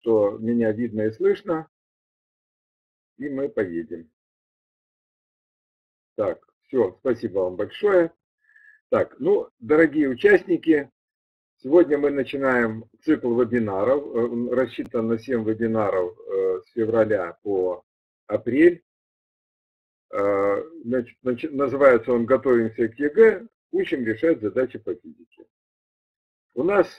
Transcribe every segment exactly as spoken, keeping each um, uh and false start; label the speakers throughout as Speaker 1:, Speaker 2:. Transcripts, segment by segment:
Speaker 1: что меня видно и слышно, и мы поедем. Так, все, спасибо вам большое. Так, ну, дорогие участники, сегодня мы начинаем цикл вебинаров, он рассчитан на семь вебинаров с февраля по апрель. Значит, называется он «Готовимся к ЕГЭ, учим решать задачи по физике». У нас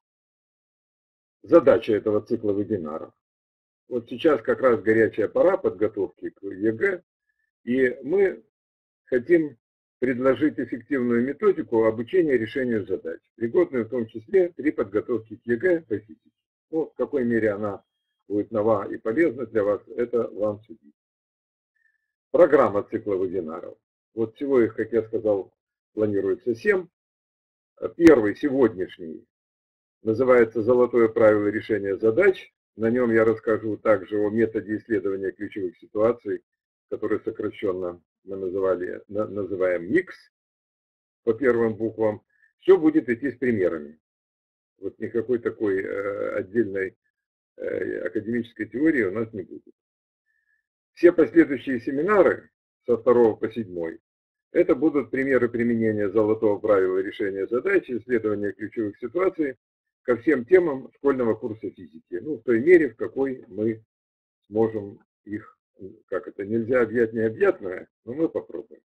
Speaker 1: задача этого цикла вебинаров. Вот сейчас как раз горячая пора подготовки к ЕГЭ, и мы хотим предложить эффективную методику обучения решению задач, пригодную в том числе при подготовке к ЕГЭ по физике. Ну, в какой мере она будет нова и полезна для вас, это вам судить. Программа цикла вебинаров. Вот всего их, как я сказал, планируется семь. Первый, сегодняшний, называется «Золотое правило решения задач». На нем я расскажу также о методе исследования ключевых ситуаций, который сокращенно мы называли, называем микс по первым буквам. Все будет идти с примерами. Вот никакой такой отдельной академической теории у нас не будет. Все последующие семинары со второго по седьмой это будут примеры применения золотого правила решения задач, исследования ключевых ситуаций ко всем темам школьного курса физики. Ну, в той мере, в какой мы сможем их, как это, нельзя объять необъятное, но мы попробуем.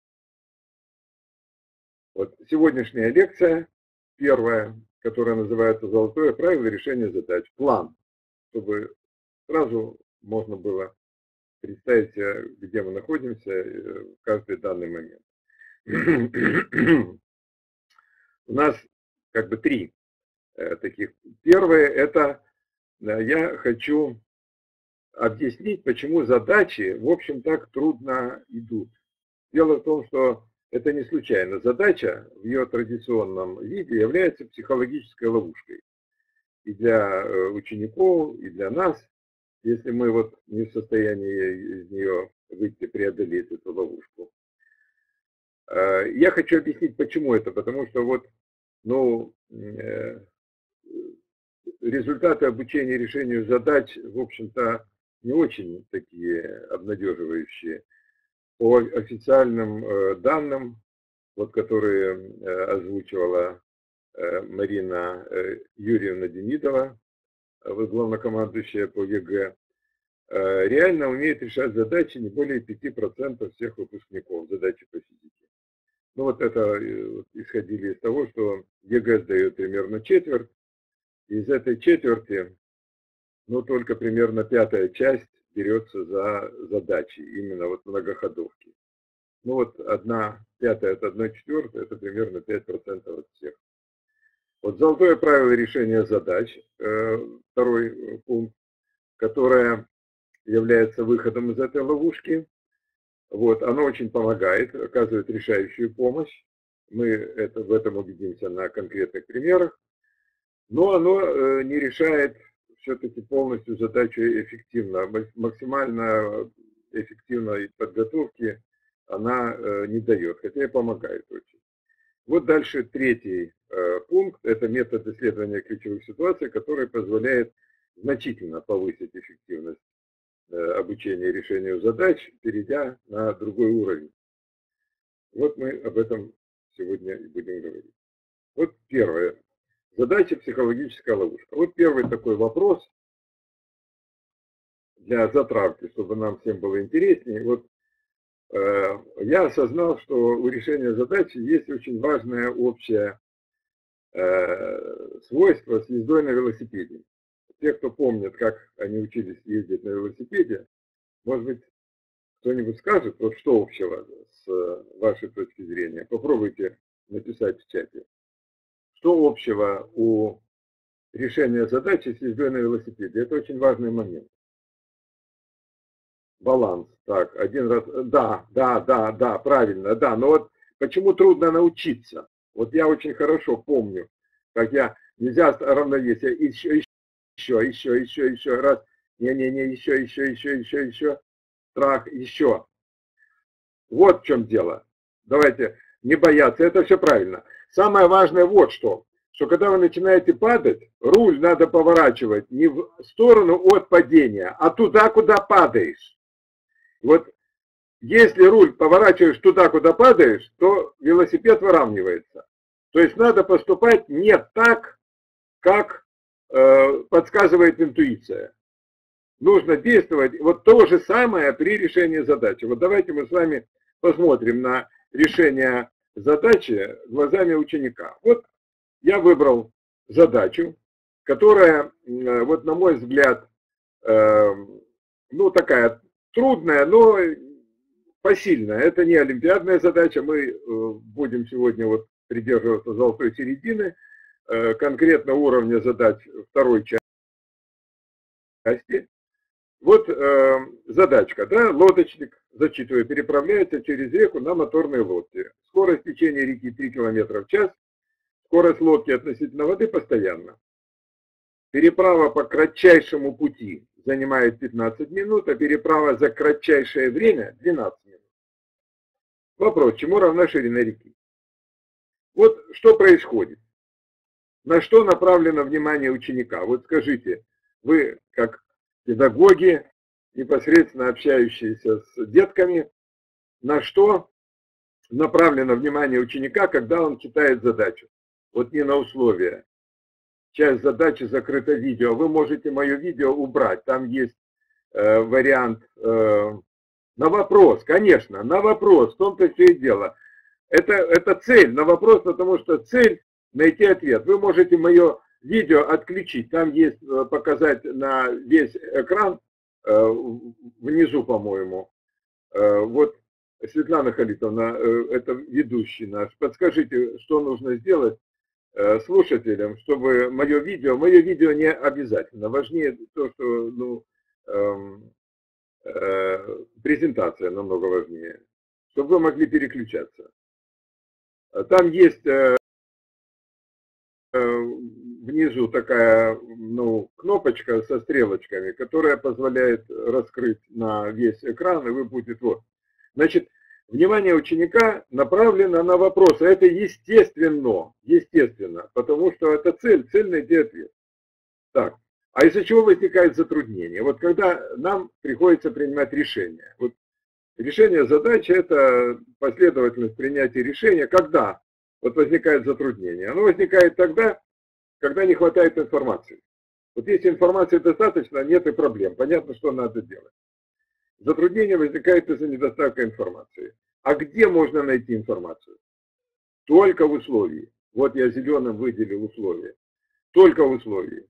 Speaker 1: Вот сегодняшняя лекция, первая, которая называется «Золотое правило решения задач». План, чтобы сразу можно было представить себе, где мы находимся в каждый данный момент. У нас как бы три э, таких. Первое, это я хочу объяснить, почему задачи, в общем, так трудно идут. Дело в том, что это не случайно. Задача в ее традиционном виде является психологической ловушкой. И для учеников, и для нас, если мы вот не в состоянии из нее выйти, преодолеть эту ловушку. Я хочу объяснить, почему это. Потому что вот, ну, результаты обучения решению задач, в общем-то, не очень такие обнадеживающие. По официальным данным, вот, которые озвучивала Марина Юрьевна Демидова, главнокомандующая по ЕГЭ, реально умеет решать задачи не более пяти процентов всех выпускников задачи по физике. Ну вот это исходили из того, что ЕГЭ сдает примерно четверть. Из этой четверти, ну только примерно пятая часть берется за задачи, именно вот многоходовки. Ну вот одна пятая от одной четвертой, это примерно пять процентов от всех. Вот золотое правило решения задач, второй пункт, которое является выходом из этой ловушки. Вот, оно очень помогает, оказывает решающую помощь. Мы это, в этом убедимся на конкретных примерах. Но оно не решает все-таки полностью задачу эффективно. Максимально эффективной подготовки она не дает, хотя и помогает очень. Вот дальше третий пункт. Это метод исследования ключевых ситуаций, который позволяет значительно повысить эффективность обучения решению задач, перейдя на другой уровень. Вот мы об этом сегодня и будем говорить. Вот первое. Задача психологическая ловушка. Вот первый такой вопрос для затравки, чтобы нам всем было интереснее. Вот э, я осознал, что у решения задачи есть очень важное общее э, свойство с ездой на велосипеде. Те, кто помнит, как они учились ездить на велосипеде, может быть, кто-нибудь скажет, вот что общего с вашей точки зрения. Попробуйте написать в чате. Что общего у решения задачи с ездой на велосипеде? Это очень важный момент. Баланс. Так, один раз. Да, да, да, да, правильно, да. Но вот почему трудно научиться? Вот я очень хорошо помню, как я, нельзя равновесие, еще, еще, еще, еще, еще раз. Не-не-не, еще, еще, еще, еще, еще. Страх, еще. Вот в чем дело. Давайте не бояться, это все правильно. Самое важное вот что, что когда вы начинаете падать, руль надо поворачивать не в сторону от падения, а туда, куда падаешь. Вот если руль поворачиваешь туда, куда падаешь, то велосипед выравнивается. То есть надо поступать не так, как э, подсказывает интуиция. Нужно действовать вот то же самое при решении задачи. Вот давайте мы с вами посмотрим на решение задачи глазами ученика. Вот я выбрал задачу, которая, вот на мой взгляд, э, ну такая трудная, но посильная. Это не олимпиадная задача, мы э, будем сегодня вот придерживаться золотой середины, э, конкретно уровня задач второй части. Вот э, задачка, да, лодочник, зачитываю, переправляется через реку на моторной лодке. Скорость течения реки три километра в час, скорость лодки относительно воды постоянна. Переправа по кратчайшему пути занимает пятнадцать минут, а переправа за кратчайшее время двенадцать минут. Вопрос, чему равна ширина реки? Вот что происходит? На что направлено внимание ученика? Вот скажите, вы как педагоги, непосредственно общающиеся с детками, на что направлено внимание ученика, когда он читает задачу? Вот не на условия. Часть задачи закрыто видео. Вы можете мое видео убрать. Там есть э, вариант э, на вопрос, конечно, на вопрос. В том-то все и дело. Это, это цель на вопрос, потому что цель найти ответ. Вы можете мое видео отключить. Там есть показать на весь экран, э, внизу, по-моему. Э, вот Светлана Халитовна, э, это ведущий наш. Подскажите, что нужно сделать слушателям, чтобы мое видео, мое видео не обязательно, важнее то, что ну, э, э, презентация намного важнее, чтобы вы могли переключаться. Там есть э, э, внизу такая ну, кнопочка со стрелочками, которая позволяет раскрыть на весь экран, и вы будете вот. Значит, внимание ученика направлено на вопросы. Это естественно, естественно, потому что это цель, цель найти ответ. Так, а из-за чего возникает затруднение? Вот когда нам приходится принимать решение. Вот решение задачи – это последовательность принятия решения. Когда вот возникает затруднение? Оно возникает тогда, когда не хватает информации. Вот если информации достаточно, нет и проблем. Понятно, что надо делать. Затруднение возникает из-за недостатка информации. А где можно найти информацию? Только в условии. Вот я зеленым выделил условия. Только в условии.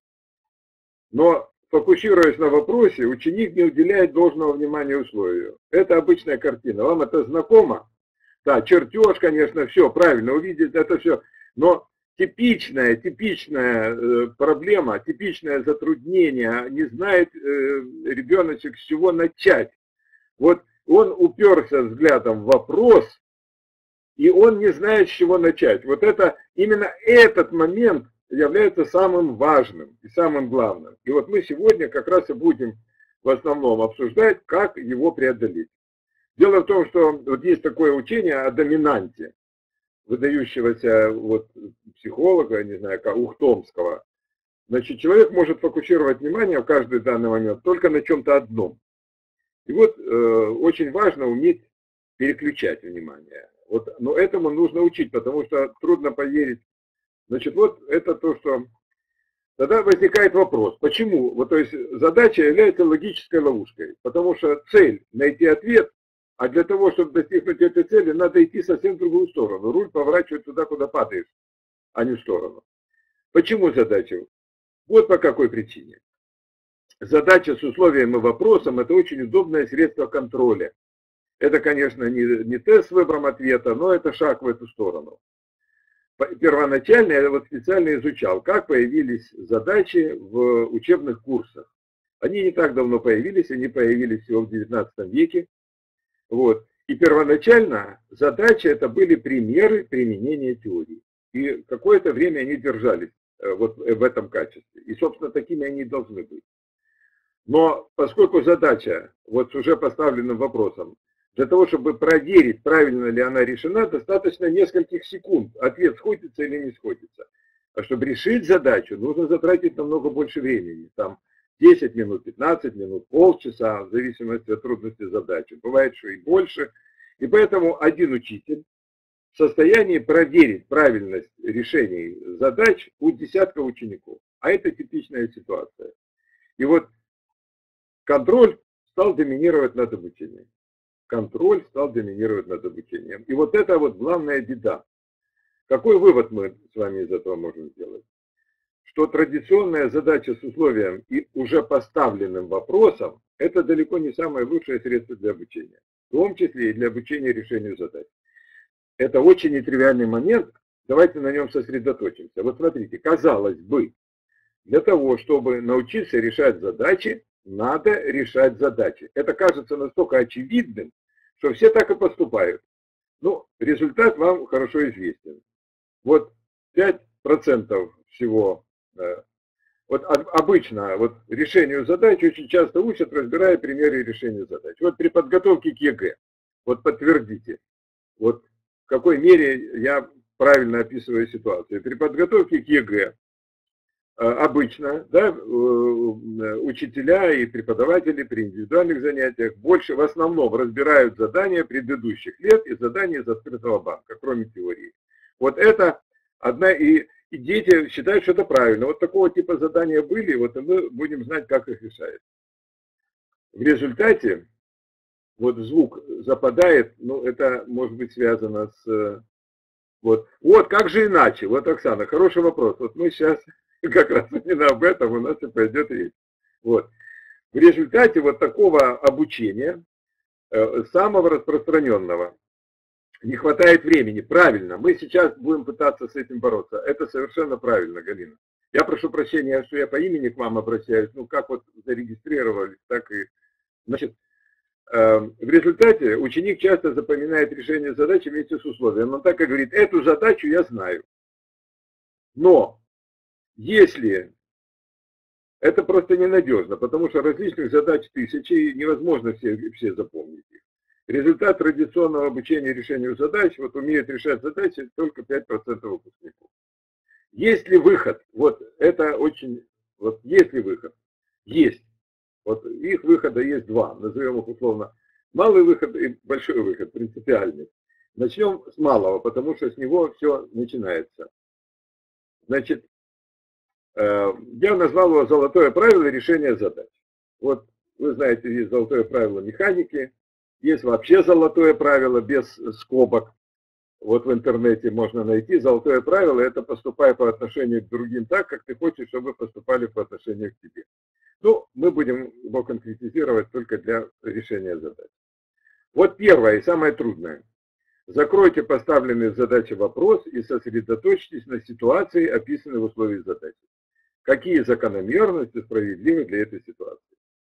Speaker 1: Но, фокусируясь на вопросе, ученик не уделяет должного внимания условию. Это обычная картина. Вам это знакомо? Да, чертеж, конечно, все, правильно, увидеть это все. Но типичная, типичная проблема, типичное затруднение, не знает ребеночек, с чего начать. Вот он уперся взглядом в вопрос, и он не знает, с чего начать. Вот это, именно этот момент является самым важным и самым главным. И вот мы сегодня как раз и будем в основном обсуждать, как его преодолеть. Дело в том, что вот есть такое учение о доминанте, выдающегося вот психолога, не знаю, как Ухтомского. Значит, человек может фокусировать внимание в каждый данный момент только на чем-то одном. И вот э, очень важно уметь переключать внимание. Вот, но этому нужно учить, потому что трудно поверить. Значит, вот это то, что... Тогда возникает вопрос, почему? Вот, то есть задача является логической ловушкой, потому что цель – найти ответ, а для того, чтобы достигнуть этой цели, надо идти совсем в другую сторону. Руль поворачивает туда, куда падаешь, а не в сторону. Почему задача? Вот по какой причине. Задача с условием и вопросом – это очень удобное средство контроля. Это, конечно, не, не тест с выбором ответа, но это шаг в эту сторону. Первоначально я вот специально изучал, как появились задачи в учебных курсах. Они не так давно появились, они появились всего в девятнадцатом веке. Вот. И первоначально задачи это были примеры применения теории. И какое-то время они держались вот в этом качестве. И, собственно, такими они и должны быть. Но поскольку задача вот с уже поставленным вопросом, для того, чтобы проверить, правильно ли она решена, достаточно нескольких секунд. Ответ сходится или не сходится. А чтобы решить задачу, нужно затратить намного больше времени. Там десять минут, пятнадцать минут, полчаса, в зависимости от трудности задачи. Бывает, что и больше. И поэтому один учитель в состоянии проверить правильность решений задач у десятка учеников. А это типичная ситуация. И вот контроль стал доминировать над обучением. Контроль стал доминировать над обучением. И вот это вот главная беда. Какой вывод мы с вами из этого можем сделать? Что традиционная задача с условием и уже поставленным вопросом – это далеко не самое лучшее средство для обучения. В том числе и для обучения решению задач. Это очень нетривиальный момент, давайте на нем сосредоточимся. Вот смотрите, казалось бы, для того, чтобы научиться решать задачи, надо решать задачи. Это кажется настолько очевидным, что все так и поступают. Ну, результат вам хорошо известен. Вот пять процентов всего, вот обычно вот решению задач очень часто учат, разбирая примеры решения задач. Вот при подготовке к ЕГЭ, вот подтвердите, вот в какой мере я правильно описываю ситуацию. При подготовке к ЕГЭ обычно, да, учителя и преподаватели при индивидуальных занятиях больше в основном разбирают задания предыдущих лет и задания из открытого банка, кроме теории. Вот это одна, и, и дети считают, что это правильно. Вот такого типа задания были, вот и мы будем знать, как их решать. В результате вот звук западает, ну это может быть связано с... Вот, вот как же иначе? Вот, Оксана, хороший вопрос. Вот мы сейчас как раз именно об этом у нас и пойдет речь. Вот. В результате вот такого обучения, самого распространенного, не хватает времени. Правильно, мы сейчас будем пытаться с этим бороться. Это совершенно правильно, Галина. Я прошу прощения, что я по имени к вам обращаюсь. Ну, как вот зарегистрировались, так и... Значит, в результате ученик часто запоминает решение задачи вместе с условием. Он так и говорит, эту задачу я знаю. Но если это просто ненадежно, потому что различных задач тысячи, и невозможно все, все запомнить их. Результат традиционного обучения решению задач, вот умеют решать задачи только пять процентов выпускников. Есть ли выход? Вот это очень, вот есть ли выход? Есть. Вот их выхода есть два, назовем их условно малый выход и большой выход, принципиальный. Начнем с малого, потому что с него все начинается. Значит, я назвал его золотое правило решения задач. Вот вы знаете, есть золотое правило механики, есть вообще золотое правило без скобок. Вот в интернете можно найти. Золотое правило – это поступай по отношению к другим так, как ты хочешь, чтобы поступали по отношению к тебе. Ну, мы будем его конкретизировать только для решения задач. Вот первое и самое трудное. Закройте поставленный в задаче вопрос и сосредоточьтесь на ситуации, описанной в условиях задачи. Какие закономерности справедливы для этой ситуации?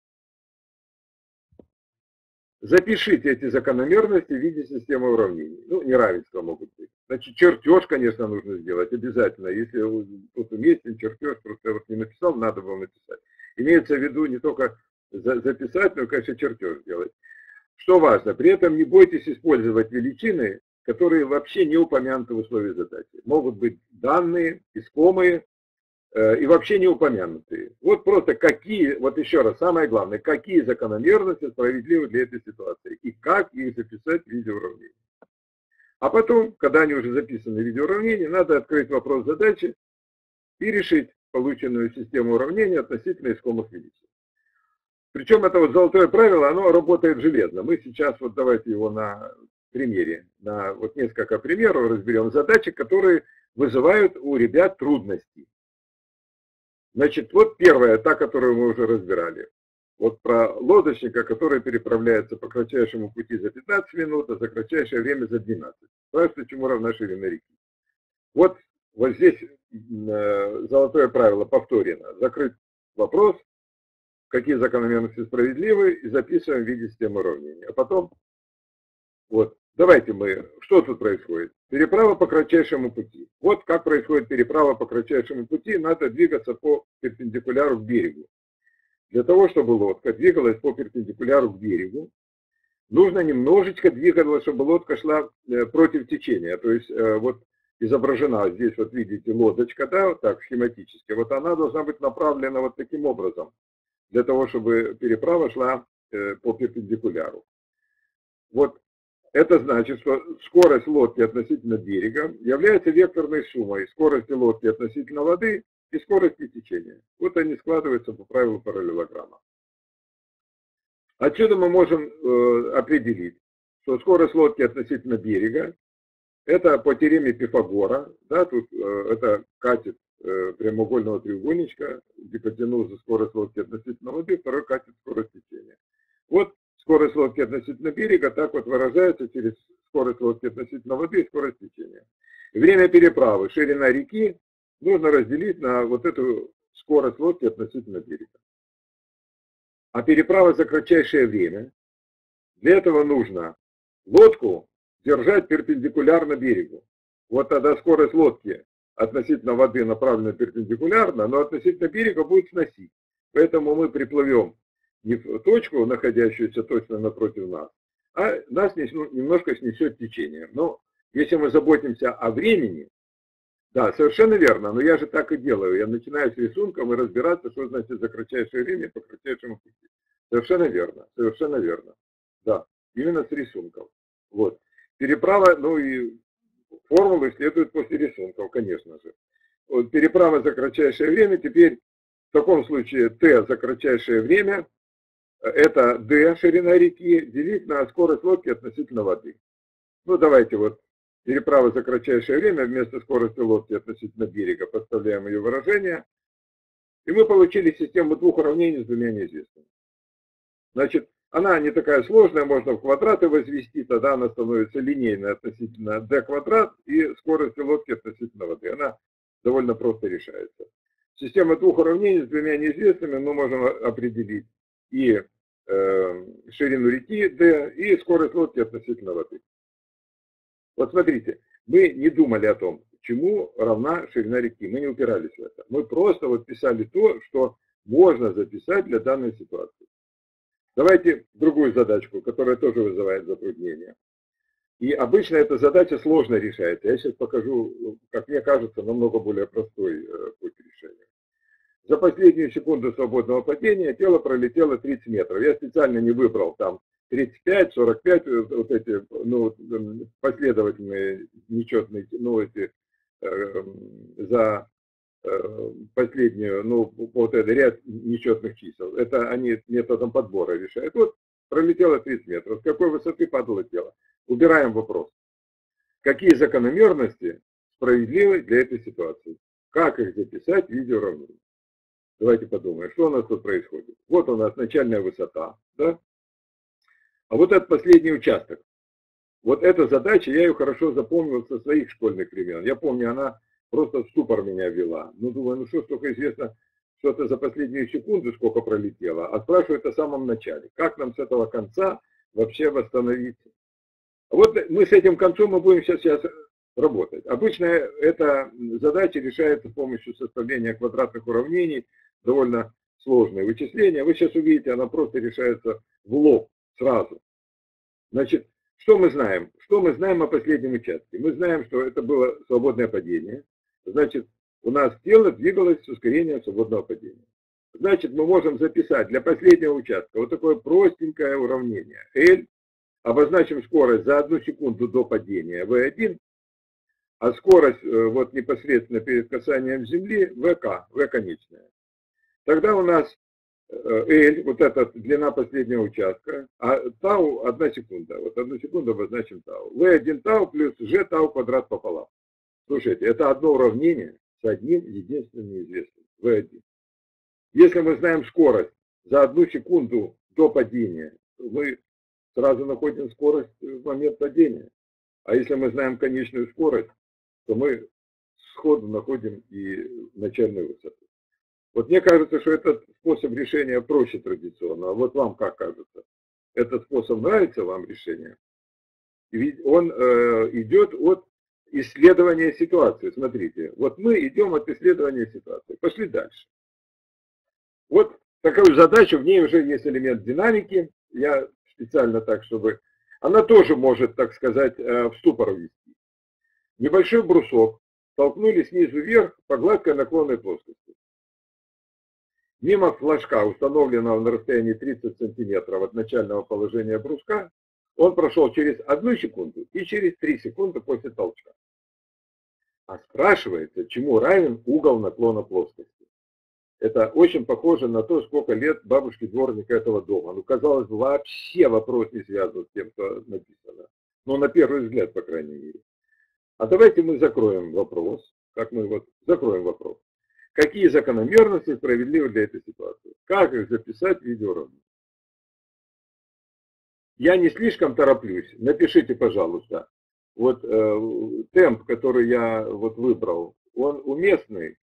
Speaker 1: Запишите эти закономерности в виде системы уравнений. Ну, неравенства могут быть. Значит, чертеж, конечно, нужно сделать обязательно. Если тут уместен чертеж, просто я вот не написал, надо было написать. Имеется в виду не только записать, но, конечно, чертеж сделать. Что важно, при этом не бойтесь использовать величины, которые вообще не упомянуты в условиях задачи. Могут быть данные, искомые э, и вообще не упомянутые. Вот просто какие, вот еще раз, самое главное, какие закономерности справедливы для этой ситуации и как их записать в виде уравнений. А потом, когда они уже записаны в виде уравнений, надо открыть вопрос задачи и решить полученную систему уравнений относительно искомых величин. Причем это вот золотое правило, оно работает железно. Мы сейчас вот давайте его на примере, на вот несколько примеров разберем задачи, которые вызывают у ребят трудности. Значит, вот первая, та, которую мы уже разбирали. Вот про лодочника, который переправляется по кратчайшему пути за пятнадцать минут, а за кратчайшее время за двенадцать. Спрашивается, чему равна ширина реки. Вот, вот здесь э, золотое правило повторено. Закрыть вопрос, какие закономерности справедливы, и записываем в виде системы уравнений. А потом, вот, давайте мы, что тут происходит? Переправа по кратчайшему пути. Вот как происходит переправа по кратчайшему пути, надо двигаться по перпендикуляру к берегу. Для того, чтобы лодка двигалась по перпендикуляру к берегу, нужно немножечко двигаться, чтобы лодка шла против течения. То есть, вот изображена, здесь вот видите лодочка, да, вот так схематически, вот она должна быть направлена вот таким образом, для того, чтобы переправа шла по перпендикуляру. Вот это значит, что скорость лодки относительно берега является векторной суммой скорости лодки относительно воды и скорости течения. Вот они складываются по правилу параллелограмма. Отсюда мы можем э, определить, что скорость лодки относительно берега это по теореме Пифагора, да, тут э, это катет э, прямоугольного треугольничка, гипотенуза скорость лодки относительно воды, второй катет скорость течения. Вот скорость лодки относительно берега так вот выражается через скорость лодки относительно воды и скорость течения. Время переправы, ширина реки нужно разделить на вот эту скорость лодки относительно берега. А переправа за кратчайшее время, для этого нужно лодку держать перпендикулярно берегу. Вот тогда скорость лодки относительно воды направлена перпендикулярно, но относительно берега будет сносить. Поэтому мы приплывем не в точку, находящуюся точно напротив нас, а нас немножко снесет течение. Но если мы заботимся о времени, да, совершенно верно, но я же так и делаю. Я начинаю с рисунком и разбираться, что значит за кратчайшее время по кратчайшему пути. Совершенно верно, совершенно верно. Да, именно с рисунком. Вот. Переправа, ну и формулы следуют после рисунков, конечно же. Вот переправа за кратчайшее время, теперь в таком случае Т за кратчайшее время, это D, ширина реки, делить на скорость лодки относительно воды. Ну давайте вот переправа за кратчайшее время вместо скорости лодки относительно берега подставляем ее выражение. И мы получили систему двух уравнений с двумя неизвестными. Значит, она не такая сложная, можно в квадраты возвести, тогда она становится линейной относительно d квадрат и скорости лодки относительно воды. Она довольно просто решается. Система двух уравнений с двумя неизвестными мы можем определить и э, ширину реки d, и скорость лодки относительно воды. Вот смотрите, мы не думали о том, чему равна ширина реки, мы не упирались в это. Мы просто вот писали то, что можно записать для данной ситуации. Давайте другую задачку, которая тоже вызывает затруднения. И обычно эта задача сложно решается. Я сейчас покажу, как мне кажется, намного более простой путь решения. За последнюю секунду свободного падения тело пролетело тридцать метров. Я специально не выбрал там тридцать пять, сорок пять, вот эти ну, последовательные нечетные, ну эти э, за последнюю, ну, вот этот ряд нечетных чисел. Это они методом подбора решают. Вот пролетело тридцать метров. С какой высоты падало тело? Убираем вопрос. Какие закономерности справедливы для этой ситуации? Как их записать в виде уравнений? Давайте подумаем, что у нас тут происходит. Вот у нас начальная высота, да? А вот этот последний участок. Вот эта задача, я ее хорошо запомнил со своих школьных времен. Я помню, она просто в ступор меня вела. Ну, думаю, ну что, столько известно, что это за последнюю секунду сколько пролетело, а спрашивают о самом начале. Как нам с этого конца вообще восстановиться? Вот мы с этим концом мы будем сейчас, сейчас работать. Обычно эта задача решается с помощью составления квадратных уравнений, довольно сложные вычисления. Вы сейчас увидите, она просто решается в лоб сразу. Значит, что мы знаем? Что мы знаем о последнем участке? Мы знаем, что это было свободное падение. Значит, у нас тело двигалось с ускорением свободного падения. Значит, мы можем записать для последнего участка вот такое простенькое уравнение. L, обозначим скорость за одну секунду до падения V один, а скорость вот непосредственно перед касанием Земли V K, V конечная. Тогда у нас L, вот эта длина последнего участка, а тау одна секунда. Вот одну секунду обозначим тау. V один тау плюс G тау квадрат пополам. Слушайте, это одно уравнение с одним единственным неизвестным, V один. Если мы знаем скорость за одну секунду до падения, то мы сразу находим скорость в момент падения. А если мы знаем конечную скорость, то мы сходу находим и начальную высоту. Вот мне кажется, что этот способ решения проще традиционного. Вот вам как кажется? Этот способ нравится вам решение? Ведь он э, идет от исследования ситуации. Смотрите, вот мы идем от исследования ситуации. Пошли дальше. Вот такую задачу, в ней уже есть элемент динамики. Я специально так, чтобы... Она тоже может, так сказать, в ступор ввести. Небольшой брусок толкнули снизу вверх по гладкой наклонной плоскости. Мимо флажка, установленного на расстоянии тридцать сантиметров от начального положения бруска, он прошел через одну секунду и через три секунды после толчка. А спрашивается, чему равен угол наклона плоскости. Это очень похоже на то, сколько лет бабушке дворника этого дома. Ну, казалось, вообще вопрос не связан с тем, что написано. Но на первый взгляд, по крайней мере. А давайте мы закроем вопрос. Как мы вот закроем вопрос. Какие закономерности справедливы для этой ситуации? Как их записать в видеоуравнение? Я не слишком тороплюсь. Напишите, пожалуйста. Вот э, темп, который я вот выбрал, он уместный?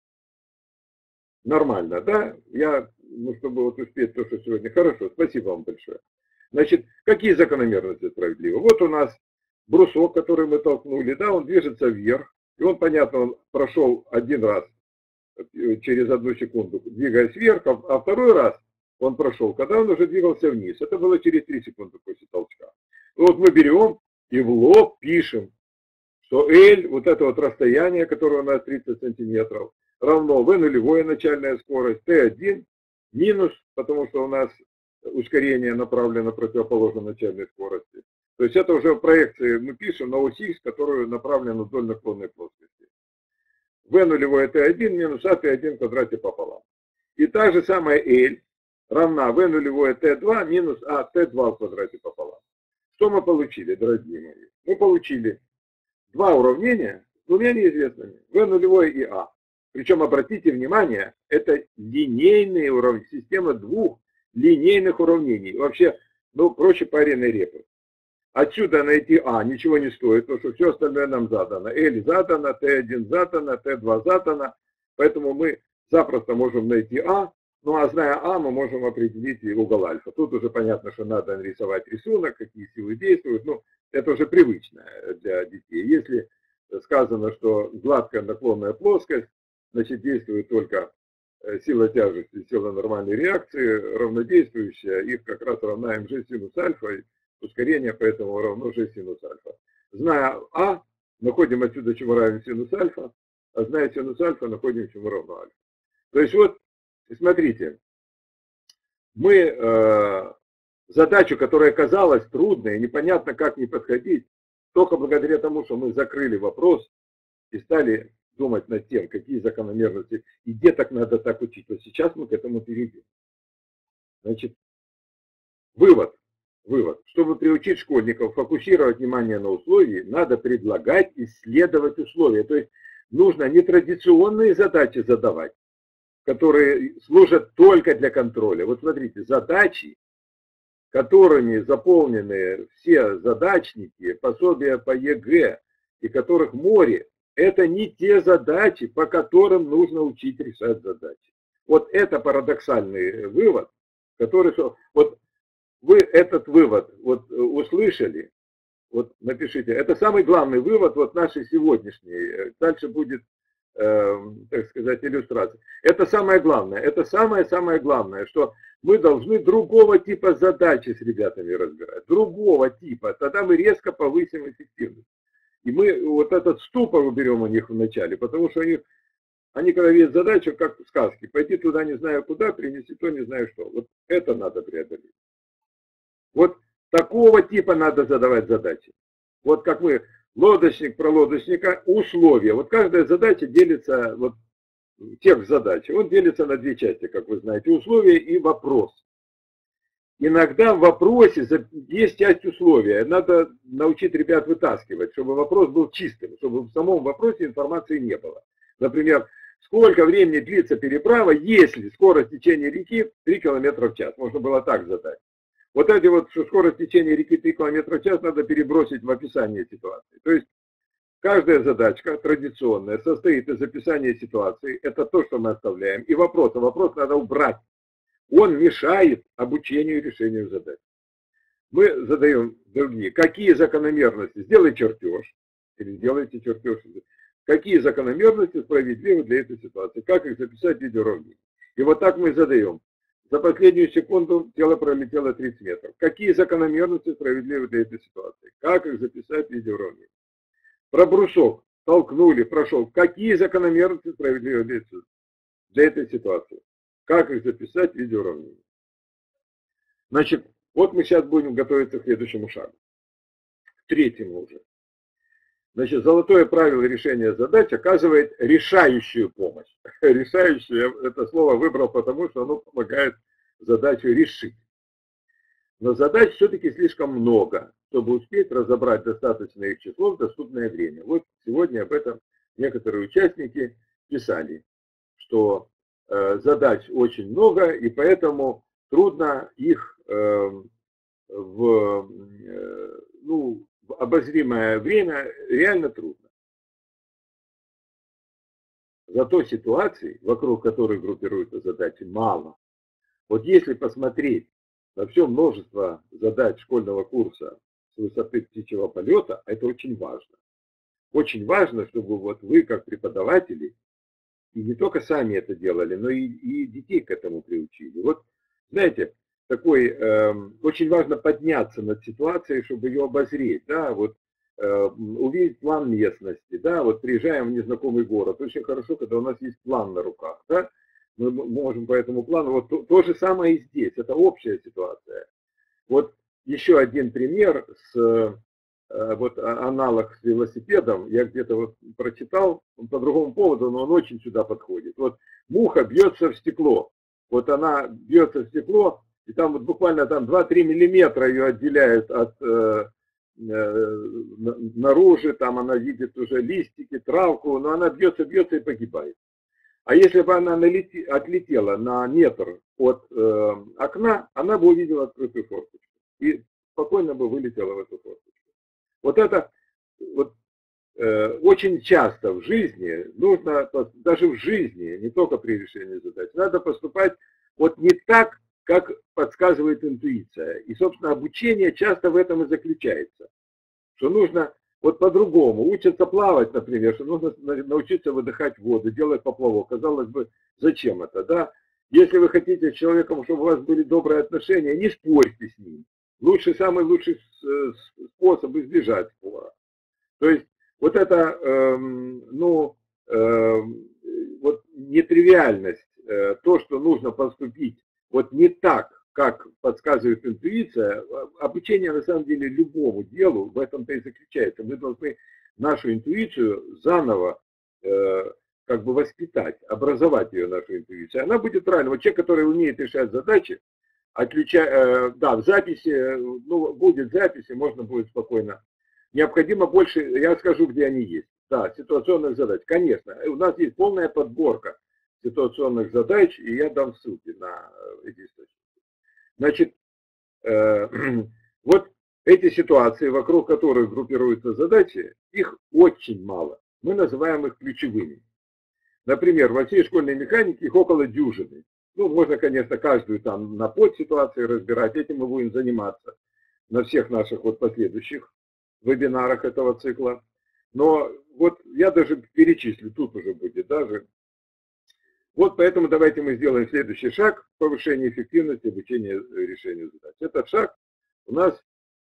Speaker 1: Нормально, да? Я, ну, чтобы вот успеть то, что сегодня. Хорошо, спасибо вам большое. Значит, какие закономерности справедливы? Вот у нас брусок, который мы толкнули, да, он движется вверх. И он, понятно, он прошел один раз через одну секунду, двигаясь вверх, а второй раз он прошел, когда он уже двигался вниз. Это было через три секунды после толчка. И вот мы берем и в лоб пишем, что L, вот это вот расстояние, которое у нас тридцать сантиметров, равно V нулевая начальная скорость, T один минус, потому что у нас ускорение направлено противоположно начальной скорости. То есть это уже в проекции мы пишем на ось Х, которая направлена вдоль наклонной плоскости. V нулевое T один минус А T один в квадрате пополам. И та же самая L равна V нулевое T два минус А T два в квадрате пополам. Что мы получили, дорогие мои? Мы получили два уравнения с двумя неизвестными. V нулевое и А. Причем, обратите внимание, это линейные уравнения, система двух линейных уравнений. Вообще, ну, проще пареной репы. Отсюда найти А ничего не стоит, потому что все остальное нам задано. L задано, T один задано, T два задано. Поэтому мы запросто можем найти А. Ну а зная А, мы можем определить и угол альфа. Тут уже понятно, что надо нарисовать рисунок, какие силы действуют. Ну, это уже привычно для детей. Если сказано, что гладкая наклонная плоскость, значит действует только сила тяжести, сила нормальной реакции, равнодействующая, их как раз равна mg синус альфа. Ускорение поэтому равно же синус альфа. Зная А, находим отсюда, чему равен синус альфа, а зная синус альфа, находим, чему равно альфа. То есть вот, смотрите, мы э, задачу, которая казалась трудной, непонятно как не подходить, только благодаря тому, что мы закрыли вопрос и стали думать над тем, какие закономерности, и где так надо так учить. Вот сейчас мы к этому перейдем. Значит, вывод. Вывод. Чтобы приучить школьников фокусировать внимание на условии, надо предлагать исследовать условия. То есть нужно нетрадиционные задачи задавать, которые служат только для контроля. Вот смотрите, задачи, которыми заполнены все задачники, пособия по ЕГЭ, и которых море, это не те задачи, по которым нужно учить решать задачи. Вот это парадоксальный вывод, который... Вот вы этот вывод вот услышали, вот напишите, это самый главный вывод вот нашей сегодняшней, дальше будет, э, так сказать, иллюстрация. Это самое главное, это самое-самое главное, что мы должны другого типа задачи с ребятами разбирать, другого типа, тогда мы резко повысим эффективность. И мы вот этот ступор уберем у них в начале, потому что они, они когда видят задачу, как в сказке, пойти туда не знаю куда, принести то не знаю что. Вот это надо преодолеть. Вот такого типа надо задавать задачи. Вот как мы, лодочник про лодочника, условия. Вот каждая задача делится, вот текст задачи, он делится на две части, как вы знаете, условия и вопрос. Иногда в вопросе есть часть условия. Надо научить ребят вытаскивать, чтобы вопрос был чистым, чтобы в самом вопросе информации не было. Например, сколько времени длится переправа, если скорость течения реки три километра в час. Можно было так задать. Вот эти вот, что скорость течения реки три километра в час, надо перебросить в описание ситуации. То есть каждая задачка традиционная состоит из описания ситуации. Это то, что мы оставляем. И вопрос. А вопрос надо убрать. Он мешает обучению и решению задач. Мы задаем другие. Какие закономерности? Сделай чертеж. Или сделайте чертеж. Какие закономерности справедливы для этой ситуации? Как их записать в видеоуравнение? И вот так мы задаем. За последнюю секунду тело пролетело тридцать метров. Какие закономерности справедливы для этой ситуации? Как их записать в видеоуравнение? Про брусок. толкнули, прошел. Какие закономерности справедливы для этой ситуации? Как их записать в виде уравнений? Значит, вот мы сейчас будем готовиться к следующему шагу. К третьему уже. Значит, золотое правило решения задач оказывает решающую помощь. Решающую, это слово выбрал потому, что оно помогает задачу решить. Но задач все-таки слишком много, чтобы успеть разобрать достаточное их число в доступное время. Вот сегодня об этом некоторые участники писали, что э, задач очень много, и поэтому трудно их э, в, э, ну, в обозримое время реально трудно. Зато ситуаций, вокруг которых группируются задачи, мало. Вот если посмотреть на все множество задач школьного курса с высоты птичьего полета, это очень важно. Очень важно, чтобы вот вы, как преподаватели, и не только сами это делали, но и, и детей к этому приучили. Вот, знаете, такой, э, очень важно подняться над ситуацией, чтобы ее обозреть, да, вот, э, увидеть план местности, да, вот приезжаем в незнакомый город, очень хорошо, когда у нас есть план на руках, да, мы можем по этому плану, вот то, то же самое и здесь, это общая ситуация. Вот еще один пример с, вот аналог с велосипедом, я где-то вот прочитал, он по другому поводу, но он очень сюда подходит. Вот муха бьется в стекло, вот она бьется в стекло, и там вот буквально там два-три миллиметра ее отделяют от э, э, наружу, там она видит уже листики, травку, но она бьется, бьется и погибает. А если бы она налети, отлетела на метр от э, окна, она бы увидела открытую форточку и спокойно бы вылетела в эту форточку. Вот это вот, э, очень часто в жизни нужно, даже в жизни, не только при решении задач, надо поступать вот не так, как подсказывает интуиция. И, собственно, обучение часто в этом и заключается, что нужно вот по-другому. Учатся плавать, например, что нужно научиться выдыхать воду, делать поплавок. Казалось бы, зачем это, да? Если вы хотите с человеком, чтобы у вас были добрые отношения, не спорьте с ним. Лучший, самый лучший способ избежать спора. То есть вот это, эм, ну, эм, вот нетривиальность, э, то, что нужно поступить вот не так, как подсказывает интуиция, обучение на самом деле любому делу в этом-то и заключается. Мы должны нашу интуицию заново э, как бы воспитать, образовать ее, нашу интуицию. Она будет правильно. Вот человек, который умеет решать задачи, отключая, э, да, в записи, ну, будет записи, можно будет спокойно. Необходимо больше, я скажу, где они есть. Да, ситуационных задач, конечно. У нас есть полная подборка ситуационных задач, и я дам ссылки на эти источники. Значит, э, вот эти ситуации, вокруг которых группируются задачи, их очень мало. Мы называем их ключевыми. Например, во всей школьной механике их около дюжины. Ну, можно, конечно, каждую там на подситуации разбирать, этим мы будем заниматься на всех наших вот последующих вебинарах этого цикла. Но вот я даже перечислю, тут уже будет даже. Вот поэтому давайте мы сделаем следующий шаг – повышение эффективности обучения решению задач. Этот шаг у нас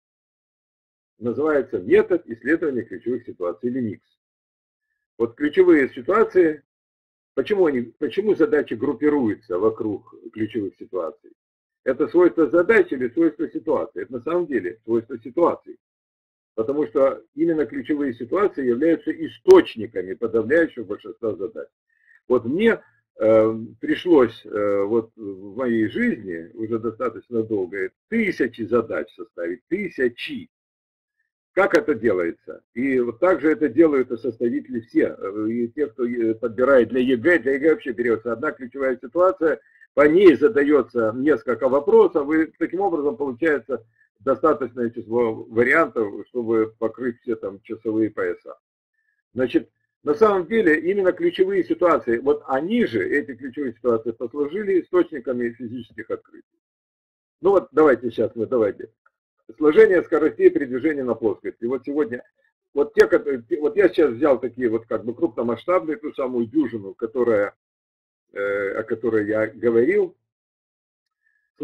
Speaker 1: называется метод исследования ключевых ситуаций, или микс. Вот ключевые ситуации, почему, они, почему задачи группируются вокруг ключевых ситуаций? Это свойство задачи или свойство ситуации? Это на самом деле свойство ситуации. Потому что именно ключевые ситуации являются источниками подавляющего большинства задач. Вот мне э, пришлось э, вот в моей жизни уже достаточно долго тысячи задач составить, тысячи. Как это делается? И вот так же это делают и составители все. И те, кто подбирает для ЕГЭ, для ЕГЭ вообще берется одна ключевая ситуация, по ней задается несколько вопросов, и таким образом получается достаточное число вариантов, чтобы покрыть все там часовые пояса. Значит, на самом деле именно ключевые ситуации, вот они же, эти ключевые ситуации, послужили источниками физических открытий. Ну вот давайте сейчас мы, давайте. Сложение скоростей при движении на плоскости. Вот сегодня, вот, те, вот я сейчас взял такие вот как бы крупномасштабные, ту самую дюжину, которая, э, о которой я говорил.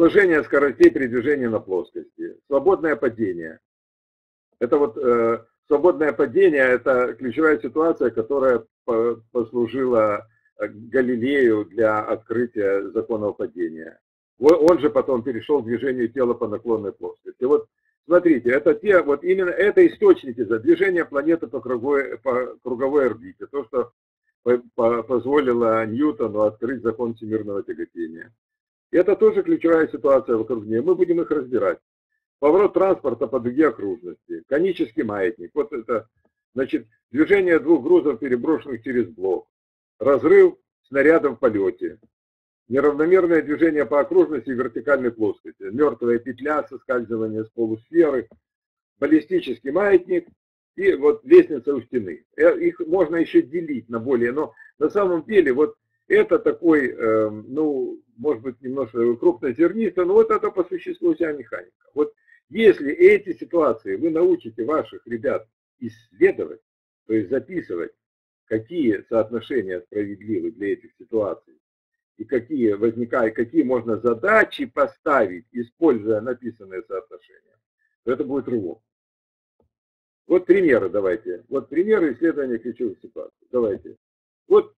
Speaker 1: Сложение скоростей при движении на плоскости. Свободное падение. Это вот, э, свободное падение – это ключевая ситуация, которая послужила Галилею для открытия законов падения. Он же потом перешел к движению тела по наклонной плоскости. Вот смотрите, это те, вот именно это источники за движение планеты по круговой, по круговой орбите, то, что позволило Ньютону открыть закон всемирного тяготения. Это тоже ключевая ситуация вокруг нее. Мы будем их разбирать. Поворот транспорта по дуге окружности, конический маятник. Вот это, значит, движение двух грузов, переброшенных через блок, разрыв снаряда в полете, неравномерное движение по окружности и вертикальной плоскости, мертвая петля, соскальзывание с полусферы, баллистический маятник и вот лестница у стены. Их можно еще делить на более, но на самом деле вот это такой, э, ну, может быть, немножко крупнозернисто, но вот это по существу вся механика. Вот если эти ситуации вы научите ваших ребят исследовать, то есть записывать, какие соотношения справедливы для этих ситуаций, и какие возникают, какие можно задачи поставить, используя написанные соотношения, то это будет рывок. Вот примеры давайте. Вот примеры исследования ключевых ситуаций. Давайте. Вот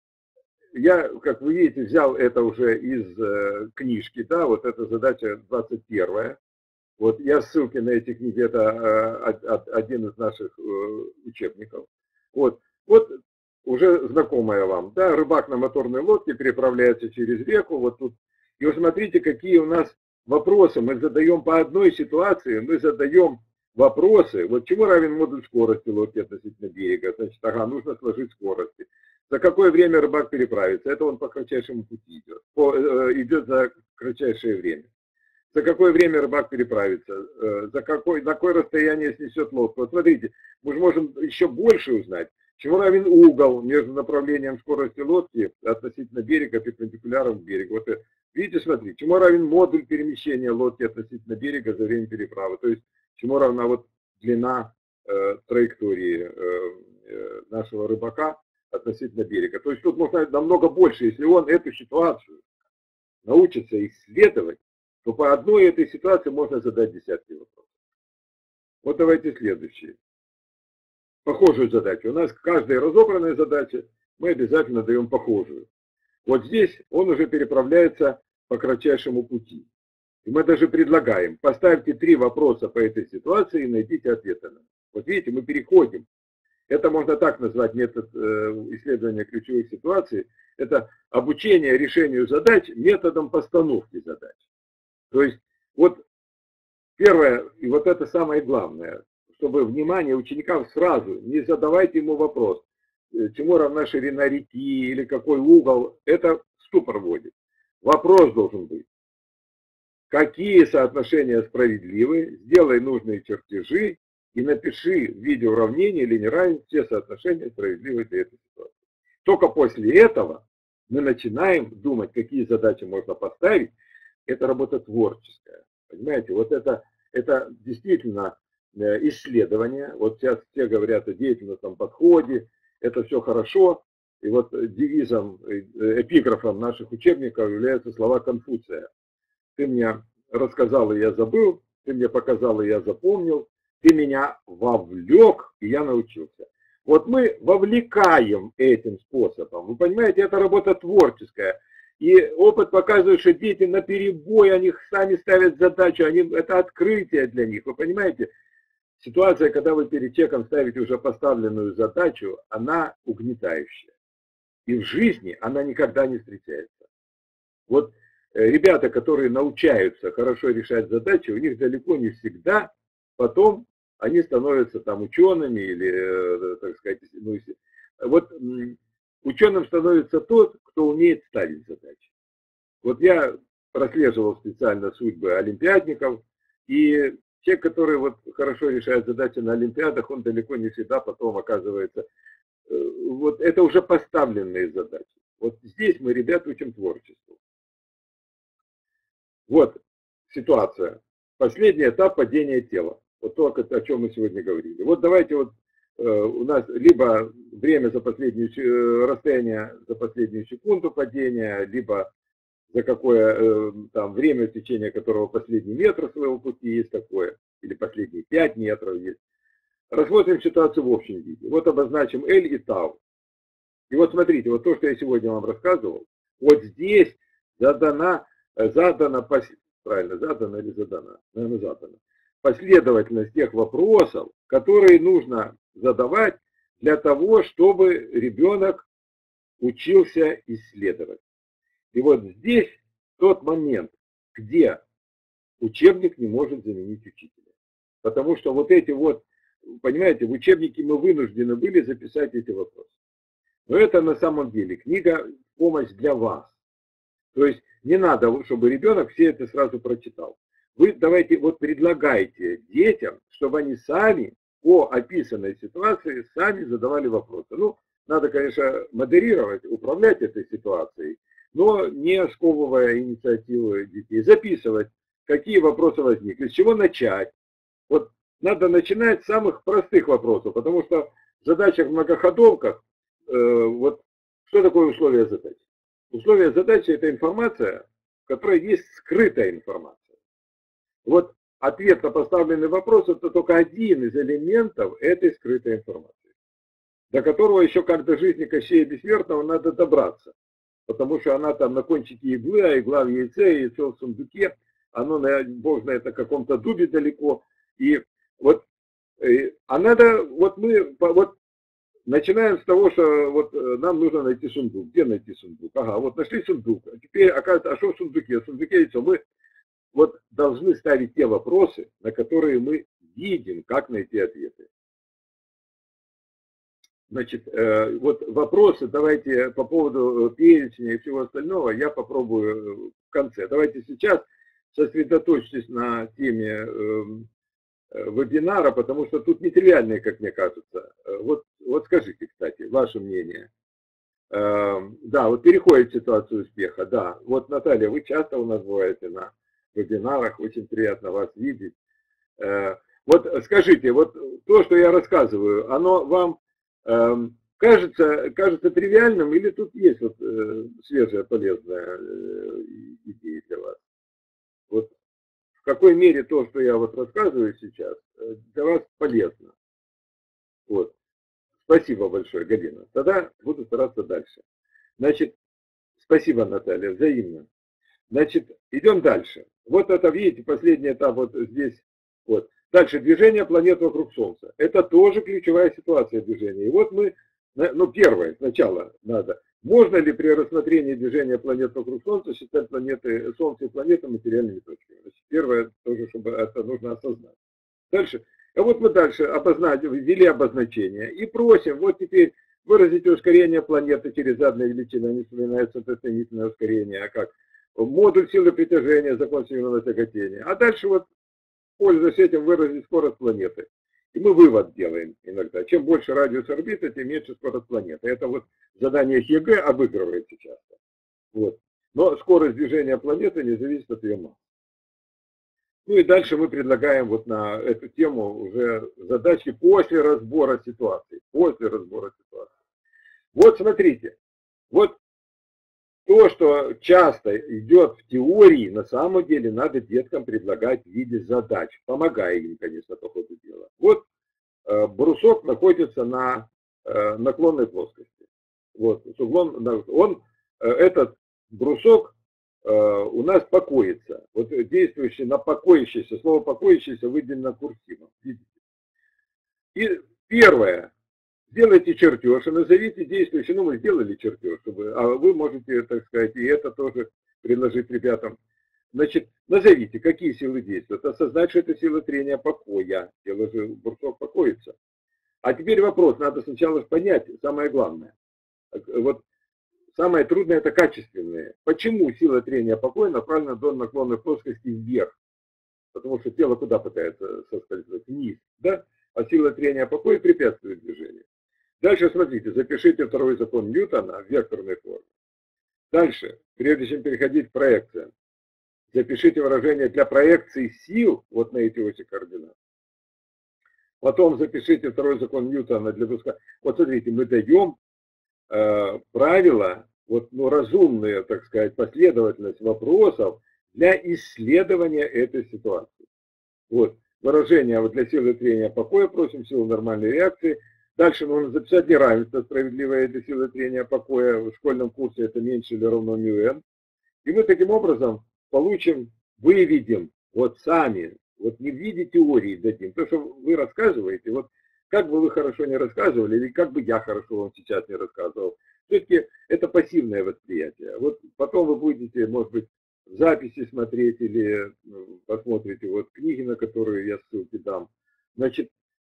Speaker 1: я, как вы видите, взял это уже из э, книжки, да, вот эта задача двадцать первая. Вот я ссылки на эти книги, это э, один из наших э, учебников. Вот, вот уже знакомая вам, да, рыбак на моторной лодке переправляется через реку, вот тут. И вы смотрите, какие у нас вопросы мы задаем по одной ситуации, мы задаем вопросы, вот чему равен модуль скорости лодки относительно берега, значит, ага, нужно сложить скорости. За какое время рыбак переправится? Это он по кратчайшему пути идет, по, э, идет за кратчайшее время. За какое время рыбак переправится? Э, за какой, на какое расстояние снесет лодку? Вот смотрите, мы же можем еще больше узнать. Чему равен угол между направлением скорости лодки относительно берега, перпендикуляром к берегу? Вот, видите, смотрите, чему равен модуль перемещения лодки относительно берега за время переправы? То есть, чему равна вот длина э, траектории э, э, нашего рыбака относительно берега. То есть, тут можно намного больше, если он эту ситуацию научится исследовать, то по одной этой ситуации можно задать десятки вопросов. Вот давайте следующие. Похожую задачу. У нас к каждой разобранной задаче мы обязательно даем похожую. Вот здесь он уже переправляется по кратчайшему пути. И мы даже предлагаем, поставьте три вопроса по этой ситуации и найдите ответы на них. Вот видите, мы переходим. Это можно так назвать метод исследования ключевых ситуаций. Это обучение решению задач методом постановки задач. То есть, вот первое, и вот это самое главное, чтобы внимание учеников сразу, не задавайте ему вопрос, чему равна ширина реки или какой угол, это в ступор вводит. Вопрос должен быть, какие соотношения справедливы, сделай нужные чертежи и напиши в виде уравнения или неравенств все соотношения справедливы для этой ситуации. Только после этого мы начинаем думать, какие задачи можно поставить. Это работа творческая. Понимаете, вот это, это действительно исследование. Вот сейчас все говорят о деятельностном подходе, это все хорошо. И вот девизом, эпиграфом наших учебников являются слова Конфуция. Ты мне рассказал, и я забыл, ты мне показал, и я запомнил, ты меня вовлек, и я научился. Вот мы вовлекаем этим способом. Вы понимаете, это работа творческая. И опыт показывает, что дети наперебой, они сами ставят задачу, они, это открытие для них. Вы понимаете, ситуация, когда вы перед человеком ставите уже поставленную задачу, она угнетающая. И в жизни она никогда не встречается. Вот ребята, которые научаются хорошо решать задачи, у них далеко не всегда потом они становятся там учеными или, так сказать, ну, вот ученым становится тот, кто умеет ставить задачи. Вот я прослеживал специально судьбы олимпиадников, и человек, который вот хорошо решает задачи на олимпиадах, он далеко не всегда потом оказывается, вот это уже поставленные задачи. Вот здесь мы ребят учим творчеству. Вот ситуация. Последний этап падения тела. Вот то, о чем мы сегодня говорили. Вот давайте вот э, у нас либо время за последнюю, э, расстояние за последнюю секунду падения, либо за какое э, там время, в течение которого последний метр своего пути есть такое, или последние пять метров есть. рассмотрим ситуацию в общем виде. Вот обозначим L и Tau. И вот смотрите, вот то, что я сегодня вам рассказывал, вот здесь задана, задана, правильно, задана или задана, наверное, задана, последовательность тех вопросов, которые нужно задавать для того, чтобы ребенок учился исследовать. И вот здесь тот момент, где учебник не может заменить учителя. Потому что вот эти вот, понимаете, в учебнике мы вынуждены были записать эти вопросы. Но это на самом деле книга «Помощь для вас». То есть не надо, чтобы ребенок все это сразу прочитал. Вы давайте вот предлагайте детям, чтобы они сами по описанной ситуации сами задавали вопросы. Ну, надо, конечно, модерировать, управлять этой ситуацией, но не сковывая инициативу детей. Записывать, какие вопросы возникли, с чего начать. Вот надо начинать с самых простых вопросов, потому что в задачах многоходовках, э, вот что такое условие задачи? Условие задачи – это информация, в которой есть скрытая информация. Вот ответ на поставленный вопрос – это только один из элементов этой скрытой информации, до которого еще как до жизни Кощея Бессмертного надо добраться. Потому что она там на кончике иглы, а игла в яйце, яйцо в сундуке, оно, бог знает, на каком-то дубе далеко. И вот, а надо, вот мы, вот начинаем с того, что вот нам нужно найти сундук. Где найти сундук? Ага, вот нашли сундук. А теперь, оказывается, а что в сундуке? В сундуке яйцо. Мы вот должны ставить те вопросы, на которые мы видим, как найти ответы. Значит, вот вопросы давайте по поводу перечня и всего остального я попробую в конце. Давайте сейчас сосредоточьтесь на теме вебинара, потому что тут нетривиальные, как мне кажется. Вот, вот скажите, кстати, ваше мнение. Да, вот переходит в ситуацию успеха. Да, вот, Наталья, вы часто у нас бываете на вебинарах, очень приятно вас видеть. Вот скажите, вот то, что я рассказываю, оно вам кажется, кажется тривиальным, или тут есть вот свежая, полезная идея для вас? Вот в какой мере то, что я вот рассказываю сейчас, для вас полезно? Вот. Спасибо большое, Галина. Тогда буду стараться дальше. Значит, спасибо, Наталья, взаимно. Значит, идем дальше. Вот это, видите, последний этап вот здесь. Вот. Дальше, движение планет вокруг Солнца. Это тоже ключевая ситуация движения. И вот мы, ну, первое, сначала надо. Можно ли при рассмотрении движения планет вокруг Солнца считать планеты, Солнце и планеты материальными точками? Значит, первое, тоже, чтобы это нужно осознать. Дальше. А вот мы дальше обозначили, ввели обозначение и просим, вот теперь выразить ускорение планеты через заданные величины, они вспоминают синтетонительное ускорение, а как модуль силы притяжения, закон всемирного тяготения. А дальше вот, пользуясь этим, выразить скорость планеты. И мы вывод делаем иногда. Чем больше радиус орбиты, тем меньше скорость планеты. Это вот задание ЕГЭ обыгрывается часто. Вот. Но скорость движения планеты не зависит от ее массы. Ну и дальше мы предлагаем вот на эту тему уже задачи после разбора ситуации. После разбора ситуации. Вот смотрите. Вот то, что часто идет в теории, на самом деле надо деткам предлагать в виде задач, помогая им, конечно, по ходу дела. Вот э, брусок находится на э, наклонной плоскости. Вот, с углом, он, э, этот брусок э, у нас покоится. Вот действующий на покоящийся, слово покоящийся выделено курсивом. Видите? И первое. Сделайте чертеж и назовите действующий, ну мы сделали чертеж, чтобы, а вы можете, так сказать, и это тоже предложить ребятам. Значит, назовите, какие силы действуют. Осознать, что это сила трения покоя. Дело же, брусок покоится. А теперь вопрос, надо сначала понять, самое главное. Вот самое трудное это качественное. Почему сила трения покоя направлена до наклонной плоскости вверх? Потому что тело куда пытается соскользнуть? Вниз, да? А сила трения покоя препятствует движению. Дальше смотрите, запишите второй закон Ньютона в векторной форме. Дальше, прежде чем переходить к проекциям, запишите выражение для проекции сил вот на эти оси координат. Потом запишите второй закон Ньютона для бруска. Вот смотрите, мы даем э, правила, вот, ну, разумные, так сказать, последовательность вопросов для исследования этой ситуации. Вот. выражение вот для силы трения покоя, просим силу нормальной реакции. Дальше нужно записать неравенство справедливое для силы трения покоя. В школьном курсе это меньше или равно μn. И мы таким образом получим, выведем вот сами, вот не в виде теории дадим, то, что вы рассказываете, вот как бы вы хорошо не рассказывали, или как бы я хорошо вам сейчас не рассказывал, все-таки это пассивное восприятие. Вот потом вы будете, может быть, в записи смотреть или посмотрите вот книги, на которые я ссылки дам. Значит,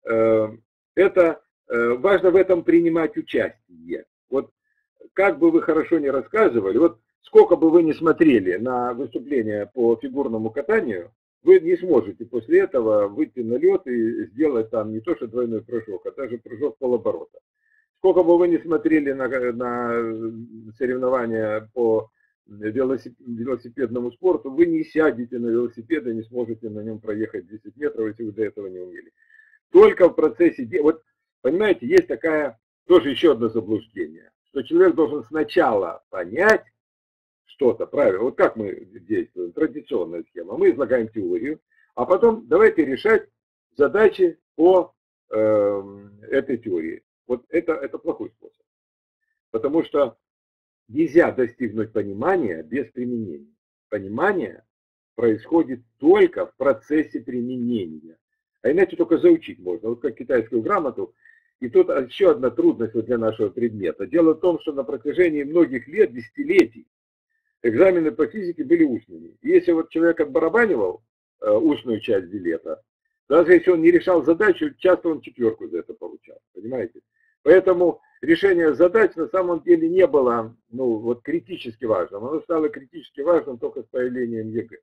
Speaker 1: это важно в этом принимать участие. Вот как бы вы хорошо не рассказывали, вот сколько бы вы ни смотрели на выступления по фигурному катанию, вы не сможете после этого выйти на лед и сделать там не то что двойной прыжок, а даже прыжок полоборота. Сколько бы вы ни смотрели на, на соревнования по велосипедному спорту, вы не сядете на велосипед и не сможете на нем проехать десять метров, если вы до этого не умели. Только в процессе, вот понимаете, есть такая, тоже еще одно заблуждение, что человек должен сначала понять что-то, правильно, вот как мы действуем, традиционная схема, мы излагаем теорию, а потом давайте решать задачи по э, этой теории. Вот это, это плохой способ, потому что нельзя достигнуть понимания без применения. Понимание происходит только в процессе применения, а иначе только заучить можно, вот как китайскую грамоту. И тут еще одна трудность вот для нашего предмета. Дело в том, что на протяжении многих лет, десятилетий, экзамены по физике были устными. И если вот человек отбарабанивал э, устную часть билета, даже если он не решал задачу, часто он четверку за это получал, понимаете? Поэтому решение задач на самом деле не было, ну, вот критически важным. Оно стало критически важным только с появлением ЕГЭ.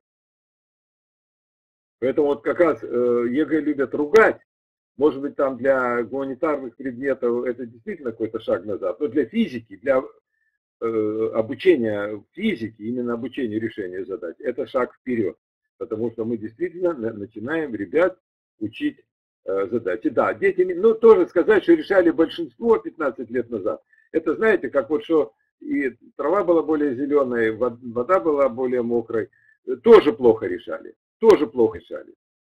Speaker 1: Поэтому вот как раз э, ЕГЭ любят ругать. Может быть, там для гуманитарных предметов это действительно какой-то шаг назад, но для физики, для э, обучения физики, именно обучения решения задач, это шаг вперед, потому что мы действительно начинаем ребят учить э, задачи. Да, дети, ну тоже сказать, что решали большинство пятнадцать лет назад, это знаете, как вот что и трава была более зеленой, вода была более мокрой, тоже плохо решали, тоже плохо решали.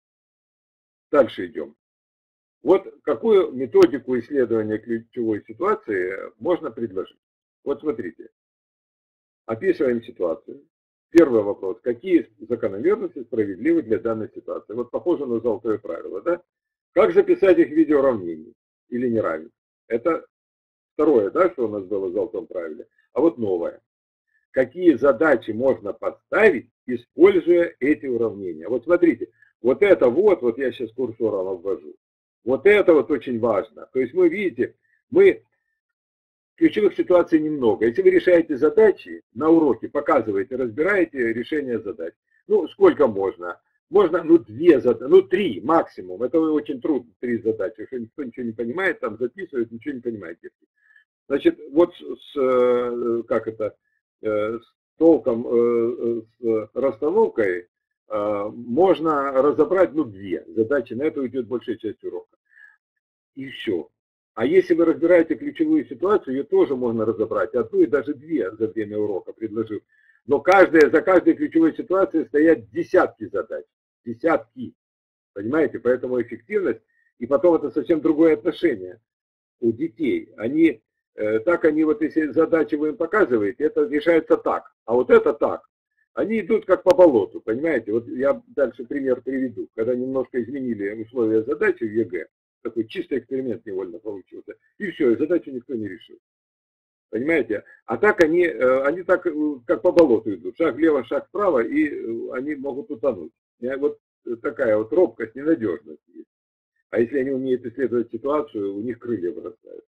Speaker 1: Дальше идем. Вот какую методику исследования ключевой ситуации можно предложить? Вот смотрите, описываем ситуацию. Первый вопрос, какие закономерности справедливы для данной ситуации? Вот похоже на золотое правило, да? Как записать их в виде уравнений или неравенств? Это второе, да, что у нас было в золотом правиле. А вот новое. Какие задачи можно поставить, используя эти уравнения? Вот смотрите, вот это вот, вот я сейчас курсором обвожу. Вот это вот очень важно. То есть вы видите, мы ключевых ситуаций немного. Если вы решаете задачи на уроке, показываете, разбираете решение задач. Ну, сколько можно? Можно, ну, две задачи, ну, три максимум. Это очень трудно, три задачи. Что никто ничего не понимает, там записывает, ничего не понимает. Значит, вот с, как это, с толком, с расстановкой можно разобрать, ну, две задачи, на это уйдет большая часть урока. И все. А если вы разбираете ключевую ситуацию, ее тоже можно разобрать, одну и даже две за время урока предложив. Но каждая, за каждой ключевой ситуацией стоят десятки задач. Десятки. Понимаете? Поэтому эффективность, и потом это совсем другое отношение у детей. Они, так они, вот если задачи вы им показываете, это решается так. А вот это так. Они идут как по болоту, понимаете? Вот я дальше пример приведу. Когда немножко изменили условия задачи в ЕГЭ, такой чистый эксперимент невольно получился. И все, и задачу никто не решил. Понимаете? А так они, они так как по болоту идут. Шаг влево, шаг вправо, и они могут утонуть. Вот такая вот робкость, ненадежность есть. А если они умеют исследовать ситуацию, у них крылья вырастают.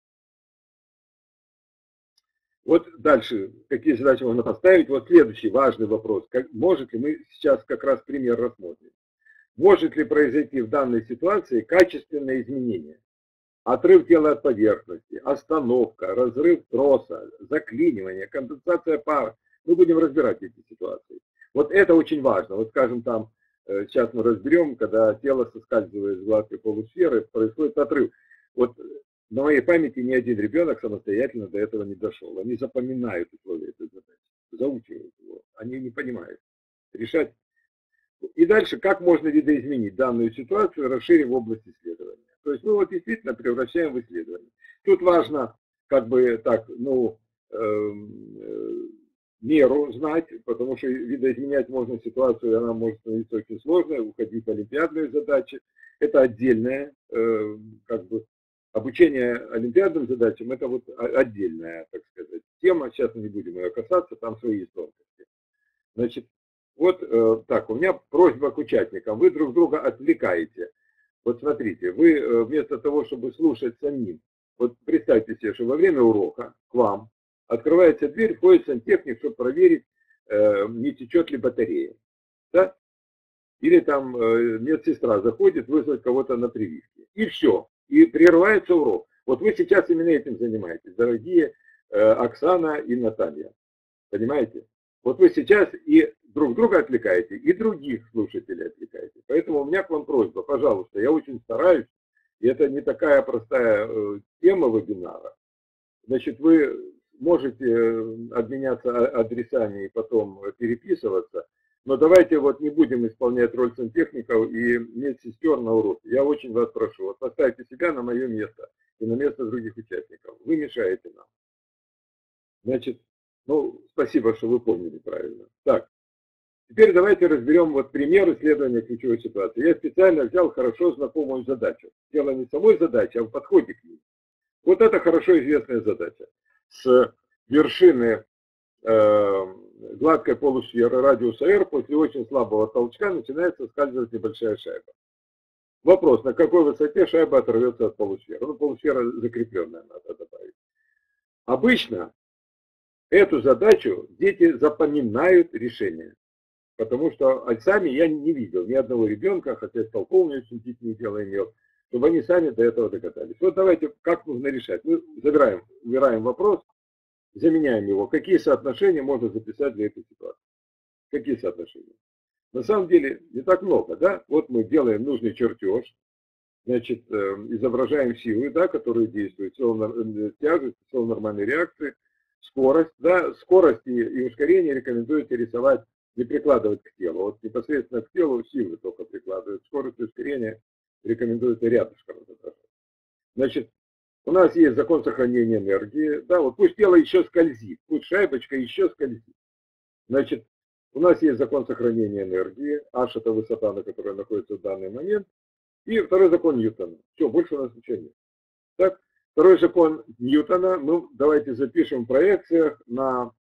Speaker 1: Вот дальше, какие задачи можно поставить. Вот следующий важный вопрос. Как, может ли, мы сейчас как раз пример рассмотрим. Может ли произойти в данной ситуации качественное изменение? Отрыв тела от поверхности, остановка, разрыв троса, заклинивание, конденсация пара. Мы будем разбирать эти ситуации. Вот это очень важно. Вот скажем там, сейчас мы разберем, когда тело соскальзывает с гладкой полусферы, происходит отрыв. Вот на моей памяти ни один ребенок самостоятельно до этого не дошел. Они запоминают условия этой задачи, заучивают его. Они не понимают. Решать. И дальше, как можно видоизменить данную ситуацию, расширив область исследования. То есть мы вот действительно превращаем в исследование. Тут важно как бы так, ну, э, меру знать, потому что видоизменять можно ситуацию, и она может становиться очень сложной, уходить в олимпиадные задачи. Это отдельное, э, как бы, обучение олимпиадным задачам, это вот отдельная, так сказать, тема. Сейчас мы не будем ее касаться, там свои тонкости. Значит, вот э, так, у меня просьба к участникам. Вы друг друга отвлекаете. Вот смотрите, вы э, вместо того, чтобы слушать самим, вот представьте себе, что во время урока к вам открывается дверь, входит сантехник, чтобы проверить, э, не течет ли батарея. Да? Или там э, медсестра заходит вызвать кого-то на прививке. И все. И прерывается урок. Вот вы сейчас именно этим занимаетесь, дорогие э, Оксана и Наталья. Понимаете? Вот вы сейчас и друг друга отвлекаете, и других слушателей отвлекаете. Поэтому у меня к вам просьба, пожалуйста, я очень стараюсь, и это не такая простая э, тема вебинара. Значит, вы можете обменяться адресами и потом переписываться, но давайте вот не будем исполнять роль сантехников и медсестер на уроке. Я очень вас прошу, вот поставьте себя на мое место и на место других участников. Вы мешаете нам. Значит, ну, спасибо, что вы поняли правильно. Так, теперь давайте разберем вот пример исследования ключевой ситуации. Я специально взял хорошо знакомую задачу. Дело не самой задачи, а в подходе к ней. Вот это хорошо известная задача. С вершины э, гладкой полусферы радиуса R после очень слабого толчка начинает соскальзывать небольшая шайба. Вопрос, на какой высоте шайба оторвется от полусферы? Ну, полусфера закрепленная, надо добавить. Обычно эту задачу дети запоминают решение. Потому что сами я не видел ни одного ребенка, хотя столковыми очень детьми дело имел, чтобы они сами до этого догадались. Вот давайте, как нужно решать. Мы забираем, убираем вопрос, заменяем его. Какие соотношения можно записать для этой ситуации? Какие соотношения? На самом деле не так много, да? Вот мы делаем нужный чертеж, значит, изображаем силы, да, которые действуют, силу тяжести, силу нормальной реакции, скорость, да, скорость и, и ускорение рекомендуется рисовать, не прикладывать к телу. Вот непосредственно к телу силы только прикладывают, скорость и ускорение рекомендуется рядышком изображать. Значит, у нас есть закон сохранения энергии, да, вот пусть тело еще скользит, пусть шайбочка еще скользит. Значит, у нас есть закон сохранения энергии, h это высота, на которой находится в данный момент, и второй закон Ньютона. Все, больше у нас ничего нет. Так, второй закон Ньютона, ну, давайте запишем в проекциях на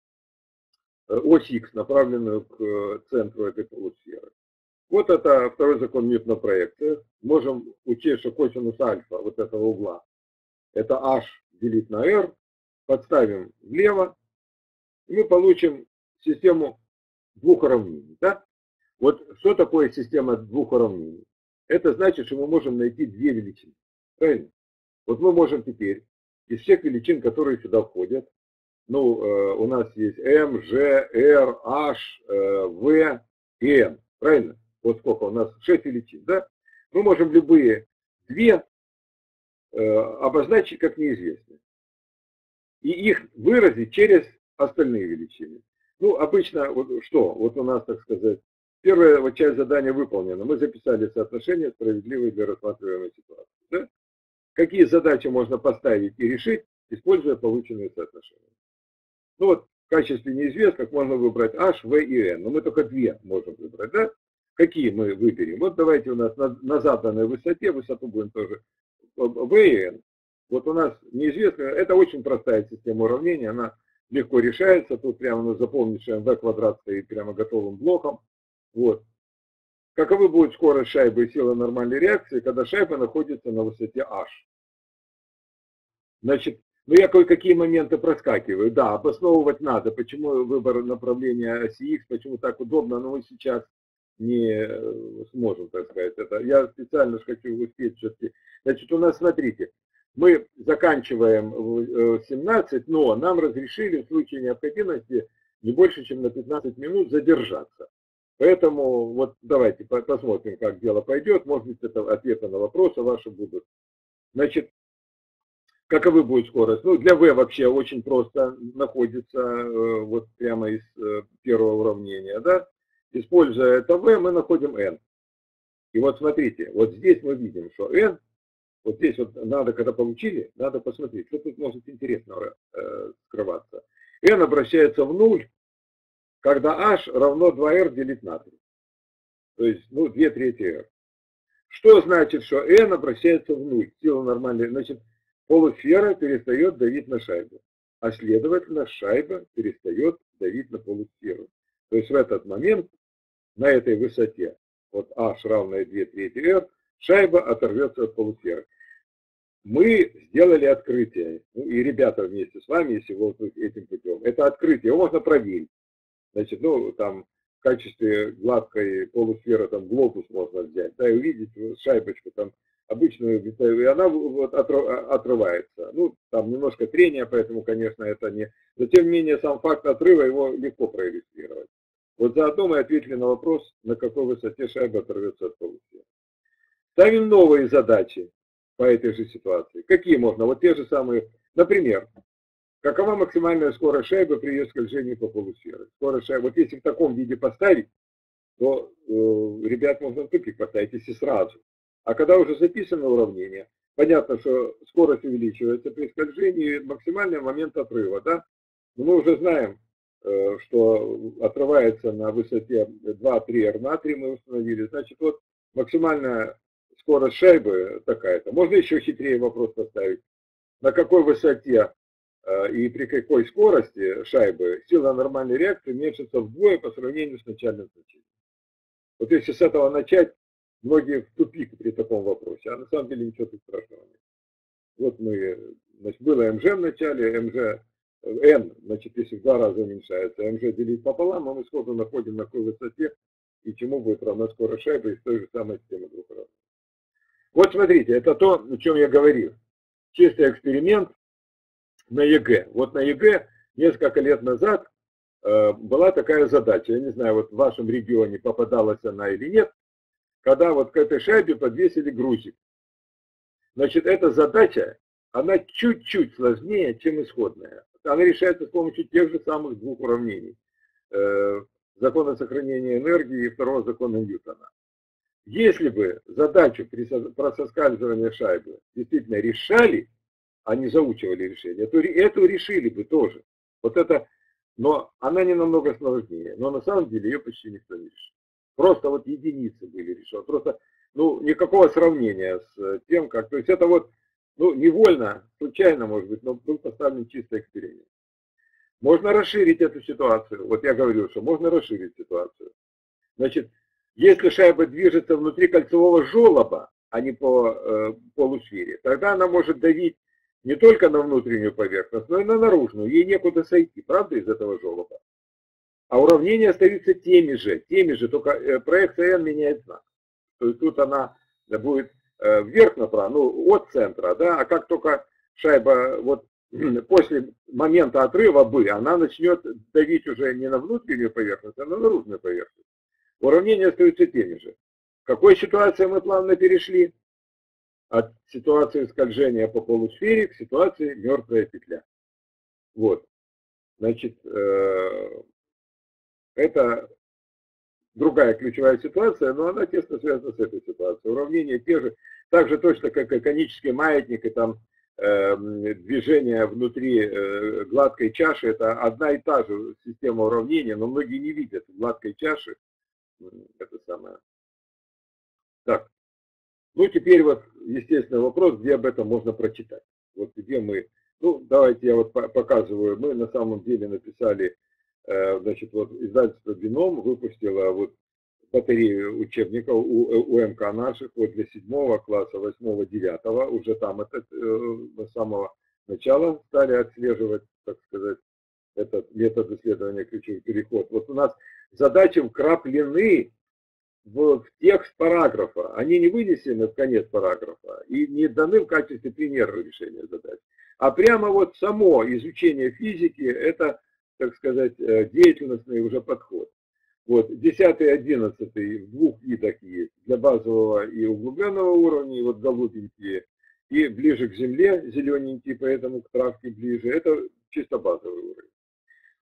Speaker 1: ось Х, направленную к центру этой полусферы. Вот это второй закон Ньютона в проекциях. Можем учесть, что косинус альфа вот этого угла, это h делить на r, подставим влево, и мы получим систему двух уравнений. Да? Вот что такое система двух уравнений? Это значит, что мы можем найти две величины. Правильно? Вот мы можем теперь из всех величин, которые сюда входят, ну, э, у нас есть m, g, r, h, э, v и n. Правильно? Вот сколько у нас? шесть величин. Да? Мы можем любые две э, обозначить как неизвестные. И их выразить через остальные величины. Ну, обычно, вот что? Вот у нас, так сказать, первая вот часть задания выполнена. Мы записали соотношение, справедливое для рассматриваемой ситуации. Да? Какие задачи можно поставить и решить, используя полученные соотношения? Ну вот, в качестве неизвестных можно выбрать h, v и n. Но мы только две можем выбрать, да? Какие мы выберем? Вот давайте у нас на, на заданной высоте, высоту будем тоже v и n. Вот у нас неизвестная, это очень простая система уравнений, она легко решается. Тут прямо ну, запомнить, что v квадрат стоит прямо готовым блоком. Вот. Каковы будет скорость шайбы и сила нормальной реакции, когда шайба находится на высоте h? Значит, ну я кое-какие моменты проскакиваю. Да, обосновывать надо, почему выбор направления оси Х, почему так удобно, но мы сейчас не сможем, так сказать. Это я специально хочу успеть все-таки. Значит, у нас, смотрите, мы заканчиваем в семнадцать, но нам разрешили в случае необходимости не больше, чем на пятнадцать минут задержаться. Поэтому вот давайте посмотрим, как дело пойдет. Может быть, это ответы на вопросы ваши будут. Значит, каковы будет скорость? Ну, для V вообще очень просто находится вот прямо из первого уравнения, да? Используя это v, мы находим n. И вот смотрите, вот здесь мы видим, что n, вот здесь вот надо, когда получили, надо посмотреть, что тут может интересного э, скрываться. N обращается в нуль, когда h равно два эр делить на три. То есть, ну, две трети r. Что значит, что n обращается в нуль? Сила нормальная. Значит, полусфера перестает давить на шайбу. А следовательно, шайба перестает давить на полусферу. То есть в этот момент, на этой высоте, вот h равное две трети r, шайба оторвется от полусферы. Мы сделали открытие, ну, и ребята вместе с вами, если вот этим путем. Это открытие, его можно проверить. Значит, ну, там, в качестве гладкой полусферы, там, глобус можно взять, да, и увидеть шайбочку, там, обычную, и она вот отрывается. Ну, там немножко трения, поэтому, конечно, это не... Но, тем не менее, сам факт отрыва, его легко проиллюстрировать. Вот заодно мы ответили на вопрос, на какой высоте шайба оторвется от полусферы. Ставим новые задачи по этой же ситуации. Какие можно? Вот те же самые, например, какова максимальная скорость шайбы при ее скольжении по полусфере? Скорость шайбы, вот если в таком виде поставить, то э, ребят можно в тупик поставить, если сразу. А когда уже записано уравнение, понятно, что скорость увеличивается при скольжении, максимальный момент отрыва, да? Но мы уже знаем, э, что отрывается на высоте два-три эр на три, мы установили. Значит, вот максимальная скорость шайбы такая-то. Можно еще хитрее вопрос поставить. На какой высоте и при какой скорости шайбы сила нормальной реакции уменьшится вдвое по сравнению с начальным значением. Вот если с этого начать, многие в тупик при таком вопросе, а на самом деле ничего тут страшного нет. Вот мы, значит, было МЖ в начале, МЖ, N, значит, если в два раза уменьшается, МЖ делить пополам, а мы сходу находим на какой высоте и чему будет равна скорость шайбы из той же самой системы двух равных. Вот смотрите, это то, о чем я говорил. Чистый эксперимент на ЕГЭ. Вот на ЕГЭ несколько лет назад э, была такая задача, я не знаю, вот в вашем регионе попадалась она или нет, когда вот к этой шайбе подвесили грузик. Значит, эта задача, она чуть-чуть сложнее, чем исходная. Она решается с помощью тех же самых двух уравнений. Э, закона сохранения энергии и второго закона Ньютона. Если бы задачу про соскальзывание шайбы действительно решали, а не заучивали решение, то эту решили бы тоже. Вот это, но она не намного сложнее. Но на самом деле ее почти никто не решил. Просто вот единицы были решены. Просто, ну, никакого сравнения с тем, как... То есть это вот, ну, невольно, случайно, может быть, но был поставлен чистый эксперимент. Можно расширить эту ситуацию. Вот я говорю, что можно расширить ситуацию. Значит, если шайба движется внутри кольцевого желоба, а не по э, полусфере, тогда она может давить не только на внутреннюю поверхность, но и на наружную. Ей некуда сойти, правда, из этого желоба. А уравнения остаются теми же, теми же, только э, проекция n меняет знак. То есть тут она будет э, вверх направо, ну, от центра, да, а как только шайба вот после момента отрыва бы, она начнет давить уже не на внутреннюю поверхность, а на наружную поверхность. Уравнения остаются теми же. В какой ситуации мы плавно перешли? От ситуации скольжения по полусфере к ситуации мертвая петля. Вот. Значит, это другая ключевая ситуация, но она тесно связана с этой ситуацией. Уравнения те же, так же точно, как и конический маятник, и там движение внутри гладкой чаши, это одна и та же система уравнений, но многие не видят гладкой чаши. Это самое. Так. Ну, теперь вот, естественно, вопрос, где об этом можно прочитать. Вот где мы, ну, давайте я вот показываю, мы на самом деле написали, э, значит, вот издательство Бином выпустило вот батарею учебников у, у МК наших, вот для седьмого класса, восьмого, девятого, уже там это э, с самого начала стали отслеживать, так сказать, этот метод исследования ключевых переход. Вот у нас задачи вкраплены в текст параграфа, они не вынесены в конец параграфа и не даны в качестве примера решения задач. А прямо вот само изучение физики, это, так сказать, деятельностный уже подход. Вот десятый и одиннадцатый в двух видах есть, для базового и углубленного уровня, и вот голубенькие, и ближе к земле, зелененькие, поэтому к травке ближе, это чисто базовый уровень.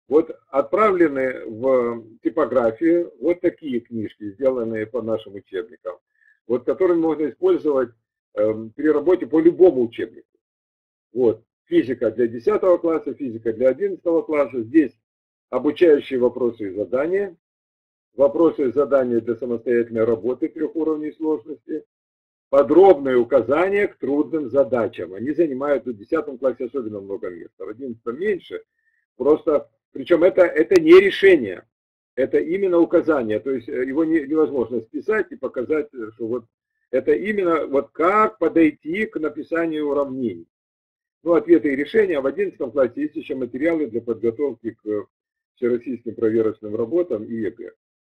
Speaker 1: Вот отправлены в типографию вот такие книжки, сделанные по нашим учебникам, вот, которые можно использовать э, при работе по любому учебнику. Вот, физика для десятого класса, физика для одиннадцатого класса. Здесь обучающие вопросы и задания, вопросы и задания для самостоятельной работы трех уровней сложности, подробные указания к трудным задачам. Они занимают в десятом классе особенно много места, в одиннадцатом меньше. Просто, причем это, это не решение, это именно указание. То есть его не, невозможно списать и показать, что вот это именно вот как подойти к написанию уравнений. Ну, ответы и решения. В одиннадцатом классе есть еще материалы для подготовки к всероссийским проверочным работам и ЕГЭ.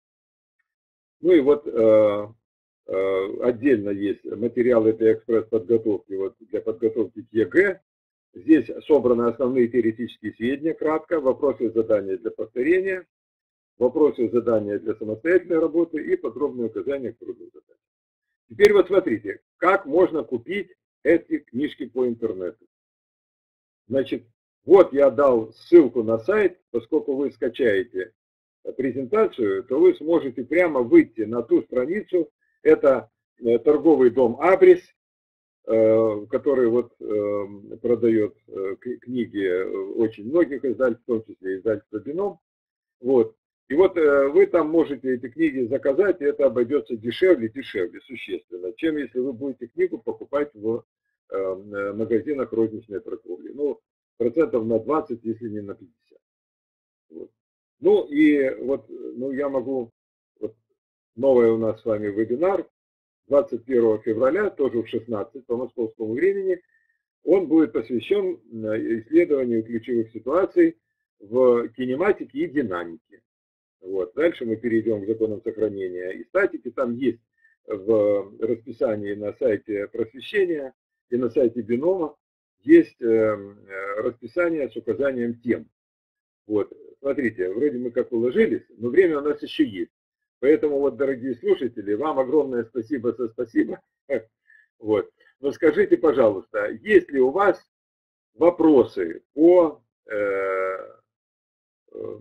Speaker 1: Ну и вот э, э, отдельно есть материалы для экспресс-подготовки, вот, для подготовки к ЕГЭ. Здесь собраны основные теоретические сведения, кратко, вопросы и задания для повторения, вопросы и задания для самостоятельной работы и подробные указания к трудным задачам. Теперь вот смотрите, как можно купить эти книжки по интернету. Значит, вот я дал ссылку на сайт, поскольку вы скачаете презентацию, то вы сможете прямо выйти на ту страницу. Это торговый дом Абрис, который вот продает книги очень многих издательств, в том числе издательство Бином. Вот. И вот вы там можете эти книги заказать, и это обойдется дешевле, дешевле, существенно, чем если вы будете книгу покупать в магазинах розничной торговли. Ну, процентов на двадцать, если не на пятьдесят. Вот. Ну и вот, ну я могу, вот новый у нас с вами вебинар, двадцать первого февраля, тоже в шестнадцать по московскому времени, он будет посвящен исследованию ключевых ситуаций в кинематике и динамике. Вот. Дальше мы перейдем к законам сохранения и статики. Там есть в расписании на сайте просвещения и на сайте Бинома есть расписание с указанием тем. Вот. Смотрите, вроде мы как уложились, но время у нас еще есть. Поэтому вот, дорогие слушатели, вам огромное спасибо за спасибо. Вот. Но скажите, пожалуйста, есть ли у вас вопросы по, э, э,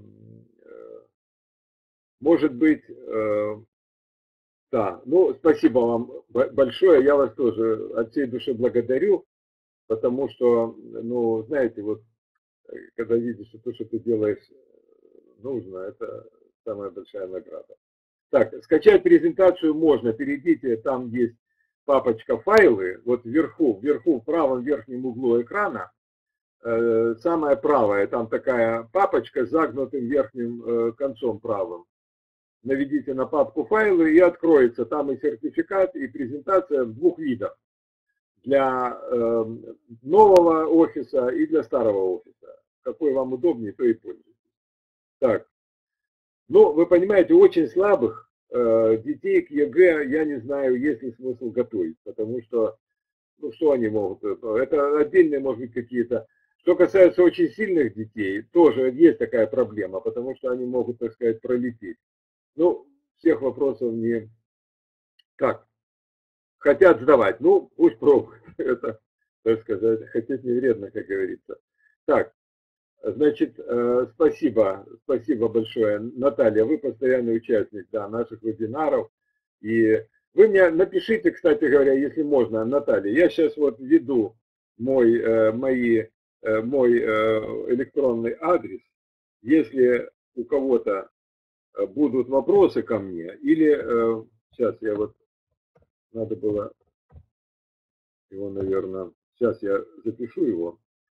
Speaker 1: может быть, э, да, ну, спасибо вам большое, я вас тоже от всей души благодарю, потому что, ну, знаете, вот, когда видишь, что то, что ты делаешь, нужно, это самая большая награда. Так, скачать презентацию можно, перейдите, там есть папочка файлы, вот вверху, вверху в правом верхнем углу экрана, э, самая правая, там такая папочка с загнутым верхним э, концом правым. Наведите на папку файлы и откроется там и сертификат, и презентация в двух видах. Для э, нового офиса и для старого офиса. Какой вам удобнее, то и пользуйтесь. Так. Ну, вы понимаете, очень слабых э, детей к ЕГЭ, я не знаю, есть ли смысл готовить, потому что, ну, что они могут, это отдельные, может быть, какие-то. Что касается очень сильных детей, тоже есть такая проблема, потому что они могут, так сказать, пролететь. Ну, всех вопросов не как. Хотят сдавать, ну, пусть пробуют, это, так сказать, хотеть не вредно, как говорится. Так. Значит, спасибо, спасибо большое, Наталья, вы постоянный участник, да, наших вебинаров. И вы мне напишите, кстати говоря, если можно, Наталья, я сейчас вот введу мой, мои, мой электронный адрес. Если у кого-то будут вопросы ко мне, или, сейчас я вот, надо было его, наверное, сейчас я запишу его.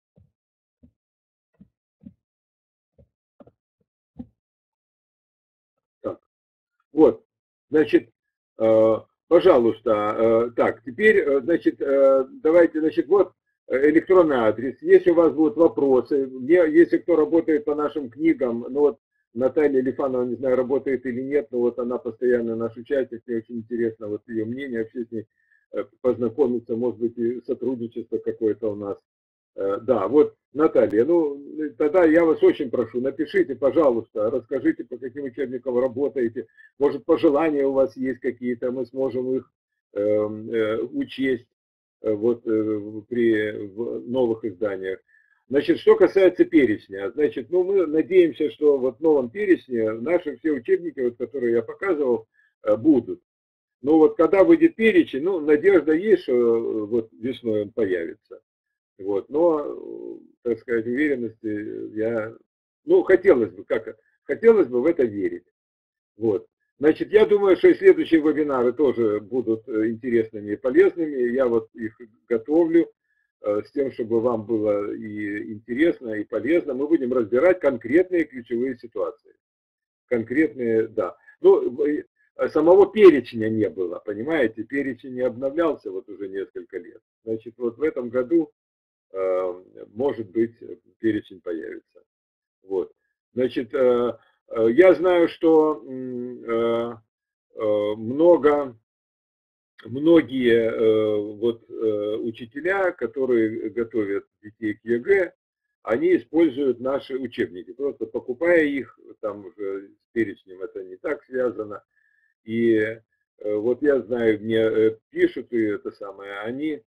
Speaker 1: Вот, значит, пожалуйста, так, теперь, значит, давайте, значит, вот электронный адрес. Если у вас будут вопросы, мне, если кто работает по нашим книгам, ну вот Наталья Лифанова, не знаю, работает или нет, но вот она постоянно наш участник, мне очень интересно вот ее мнение, вообще с ней познакомиться, может быть, и сотрудничество какое-то у нас. Да, вот, Наталья, ну, тогда я вас очень прошу, напишите, пожалуйста, расскажите, по каким учебникам работаете, может, пожелания у вас есть какие-то, мы сможем их э, э, учесть вот, э, при в новых изданиях. Значит, что касается перечня, значит, ну, мы надеемся, что вот в новом перечне наши все учебники, вот, которые я показывал, будут. Но вот когда выйдет перечень, ну, надежда есть, что вот весной он появится. Вот, но, так сказать, уверенности я, ну, хотелось бы, как, хотелось бы в это верить. Вот. Значит, я думаю, что и следующие вебинары тоже будут интересными и полезными. Я вот их готовлю с тем, чтобы вам было и интересно, и полезно. Мы будем разбирать конкретные ключевые ситуации. Конкретные, да. Ну, самого перечня не было, понимаете? Перечень не обновлялся вот уже несколько лет. Значит, вот в этом году, может быть, перечень появится. Вот. Значит, я знаю, что много, многие вот учителя, которые готовят детей к ЕГЭ, они используют наши учебники, просто покупая их, там уже с перечнем это не так связано. И вот я знаю, мне пишут, и это самое, они...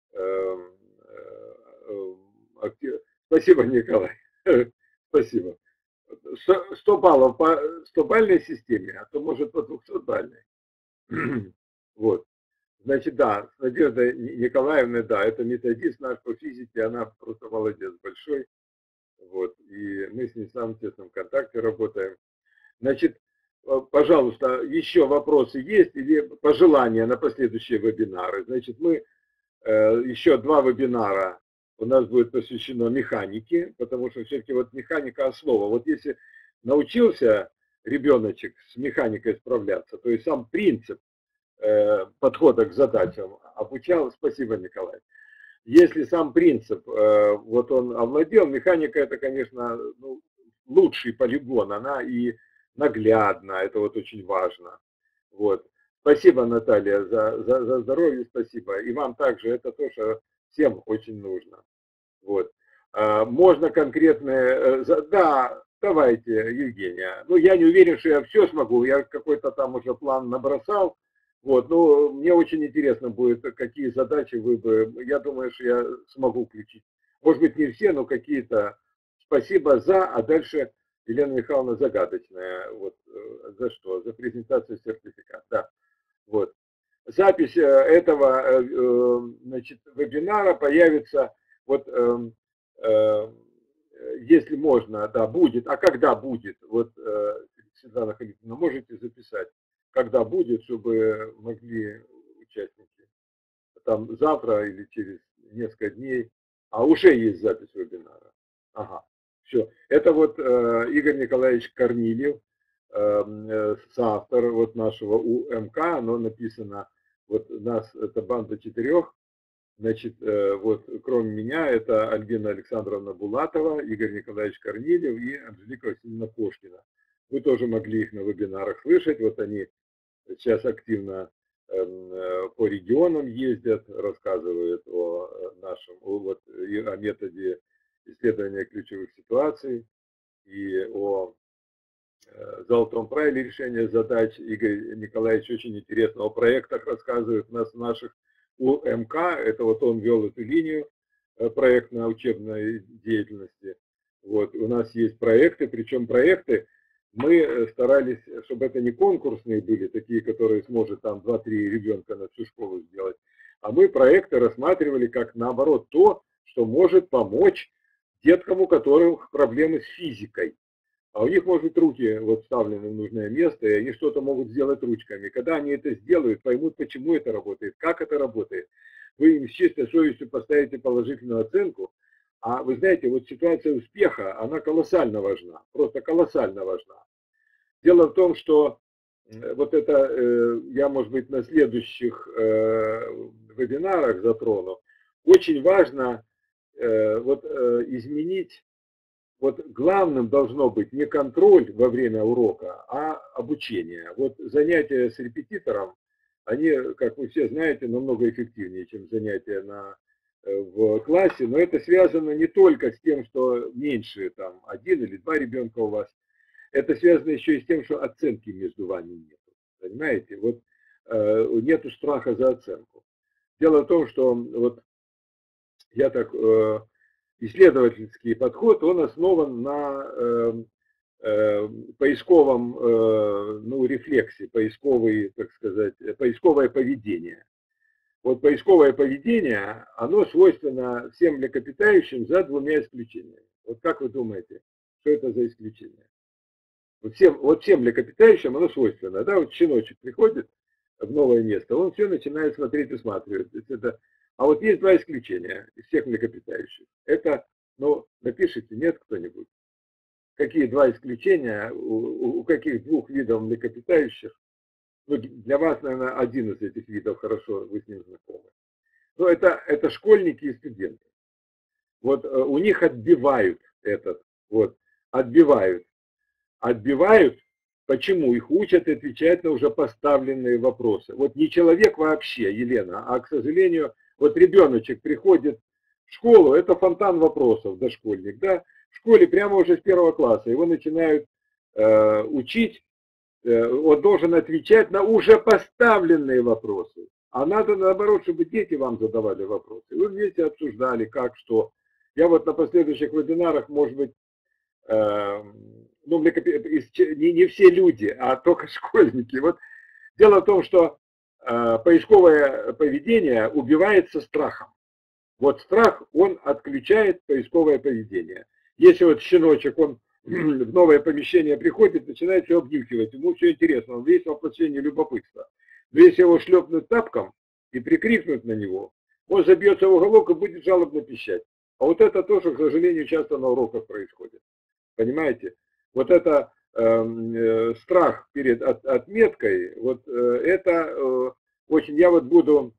Speaker 1: Спасибо, Николай. Спасибо. сто баллов по сто-бальной системе, а то может по двухсотбальной. Вот. Значит, да, с Надеждой Николаевной, да, это методист наш по физике, она просто молодец большой. Вот. И мы с ней в самом тесном контакте работаем. Значит, пожалуйста, еще вопросы есть или пожелания на последующие вебинары? Значит, мы еще два вебинара у нас будет посвящено механике, потому что все-таки вот механика основа. Вот если научился ребеночек с механикой справляться, то есть сам принцип подхода к задачам обучал, спасибо, Николай. Если сам принцип, вот он овладел, механика это, конечно, ну, лучший полигон, она и наглядна, это вот очень важно. Вот. Спасибо, Наталья, за, за, за здоровье, спасибо. И вам также, это то, что всем очень нужно. Вот. Можно конкретные, да, давайте, Евгения. Ну, я не уверен, что я все смогу, я какой-то там уже план набросал. Вот, но мне очень интересно будет, какие задачи вы бы, я думаю, что я смогу включить. Может быть, не все, но какие-то. Спасибо за, а дальше Елена Михайловна загадочная. Вот, за что? За презентацию сертификата. Да. Вот. Запись этого, значит, вебинара появится, вот, если можно, да, будет. А когда будет? Вот, Светлана Халитовна, можете записать, когда будет, чтобы могли участники, там завтра или через несколько дней, а уже есть запись вебинара. Ага, все. Это вот Игорь Николаевич Корнилев, соавтор вот нашего УМК, оно написано, вот у нас это банда четырех, значит, вот кроме меня это Альбина Александровна Булатова, Игорь Николаевич Корнилев и Анжелика Васильевна Кошкина. Вы тоже могли их на вебинарах слышать, вот они сейчас активно по регионам ездят, рассказывают о нашем, вот, о методе исследования ключевых ситуаций и о золотом правиле решения задач. Игорь Николаевич очень интересно о проектах рассказывает у нас в наших УМК. Это вот он вел эту линию проектно-учебной деятельности. Вот, у нас есть проекты, причем проекты мы старались, чтобы это не конкурсные были, такие, которые сможет там два-три ребенка на всю школу сделать, а мы проекты рассматривали как наоборот то, что может помочь деткам, у которых проблемы с физикой. А у них, может быть, руки вот вставлены в нужное место, и они что-то могут сделать ручками. Когда они это сделают, поймут, почему это работает, как это работает. Вы им с чистой совестью поставите положительную оценку. А вы знаете, вот ситуация успеха, она колоссально важна, просто колоссально важна. Дело в том, что вот это я, может быть, на следующих вебинарах затрону. Очень важно вот изменить. Вот главным должно быть не контроль во время урока, а обучение. Вот занятия с репетитором, они, как вы все знаете, намного эффективнее, чем занятия на, в классе. Но это связано не только с тем, что меньше там один или два ребенка у вас. Это связано еще и с тем, что оценки между вами нет. Понимаете? Вот э, нету страха за оценку. Дело в том, что вот я так... Э, исследовательский подход, он основан на э, э, поисковом, э, ну, рефлексе, поисковый, так сказать, поисковое поведение. Вот поисковое поведение, оно свойственно всем млекопитающим за двумя исключениями. Вот как вы думаете, что это за исключение? Вот всем, вот всем млекопитающим оно свойственно. Да, вот щеночек приходит в новое место, он все начинает смотреть и смотреть. Это, а вот есть два исключения из всех млекопитающих. Это, ну, напишите, нет кто-нибудь. Какие два исключения, у, у каких двух видов млекопитающих? Ну, для вас, наверное, один из этих видов хорошо, вы с ним знакомы. Но это, это школьники и студенты. Вот у них отбивают этот, вот, отбивают. Отбивают, почему их учат отвечать на уже поставленные вопросы. Вот не человек вообще, Елена, а, к сожалению, вот ребеночек приходит в школу, это фонтан вопросов, дошкольник, да, в школе прямо уже с первого класса, его начинают э, учить, э, он должен отвечать на уже поставленные вопросы. А надо наоборот, чтобы дети вам задавали вопросы. Вы вместе обсуждали, как, что. Я вот на последующих вебинарах, может быть, э, ну, не, не все люди, а только школьники. Вот дело в том, что э, поисковое поведение убивается страхом. Вот страх, он отключает поисковое поведение. Если вот щеночек, он в новое помещение приходит, начинает все обнюхивать, ему все интересно, он весь воплощение любопытства. Но если его шлепнуть тапком и прикрикнуть на него, он забьется в уголок и будет жалобно пищать. А вот это тоже, к сожалению, часто на уроках происходит. Понимаете? Вот это э, страх перед от, отметкой, вот э, это э, очень, я вот буду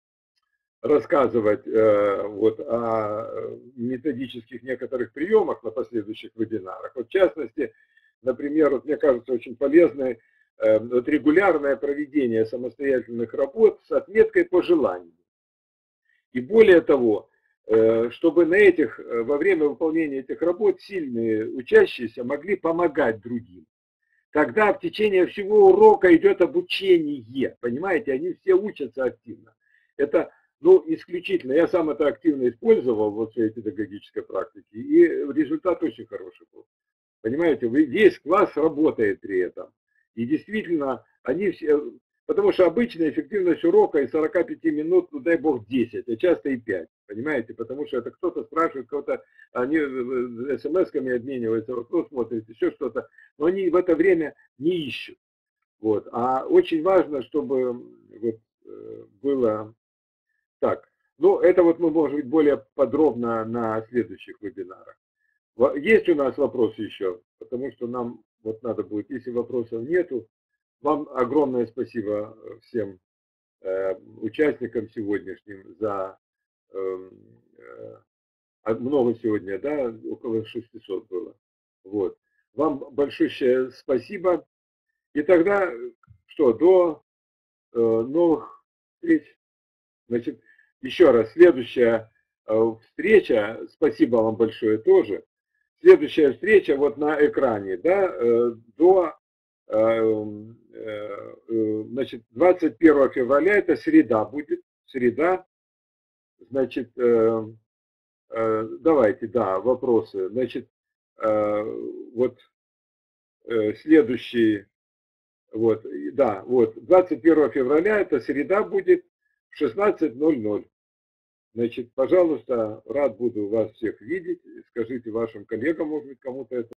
Speaker 1: рассказывать э, вот о методических некоторых приемах на последующих вебинарах. Вот в частности, например, вот мне кажется очень полезной э, вот регулярное проведение самостоятельных работ с отметкой по желанию. И более того, чтобы на этих, во время выполнения этих работ сильные учащиеся могли помогать другим. Тогда в течение всего урока идет обучение, понимаете, они все учатся активно. Это, ну, исключительно, я сам это активно использовал вот в своей педагогической практике, и результат очень хороший был. Понимаете, весь класс работает при этом. И действительно, они все, потому что обычная эффективность урока из сорока пяти минут, ну дай бог десять, а часто и пять. Понимаете, потому что это кто-то спрашивает, кто-то, они смс-ками обмениваются, вопрос смотрят, еще что-то, но они в это время не ищут. Вот. А очень важно, чтобы вот, было так. Ну, это вот мы, может быть, более подробно на следующих вебинарах. Есть у нас вопросы еще, потому что нам вот надо будет, если вопросов нету, вам огромное спасибо всем э, участникам сегодняшним за э, э, много сегодня, да, около шестисот было. Вот. Вам большое спасибо. И тогда, что, до э, новых встреч. Значит, еще раз, следующая э, встреча, спасибо вам большое тоже. Следующая встреча вот на экране, да, э, до значит, двадцать первого февраля, это среда будет, среда, значит, давайте, да, вопросы, значит, вот следующий, вот, да, вот, двадцать первого февраля, это среда будет в шестнадцать ноль ноль. Значит, пожалуйста, рад буду вас всех видеть, скажите вашим коллегам, может быть, кому-то это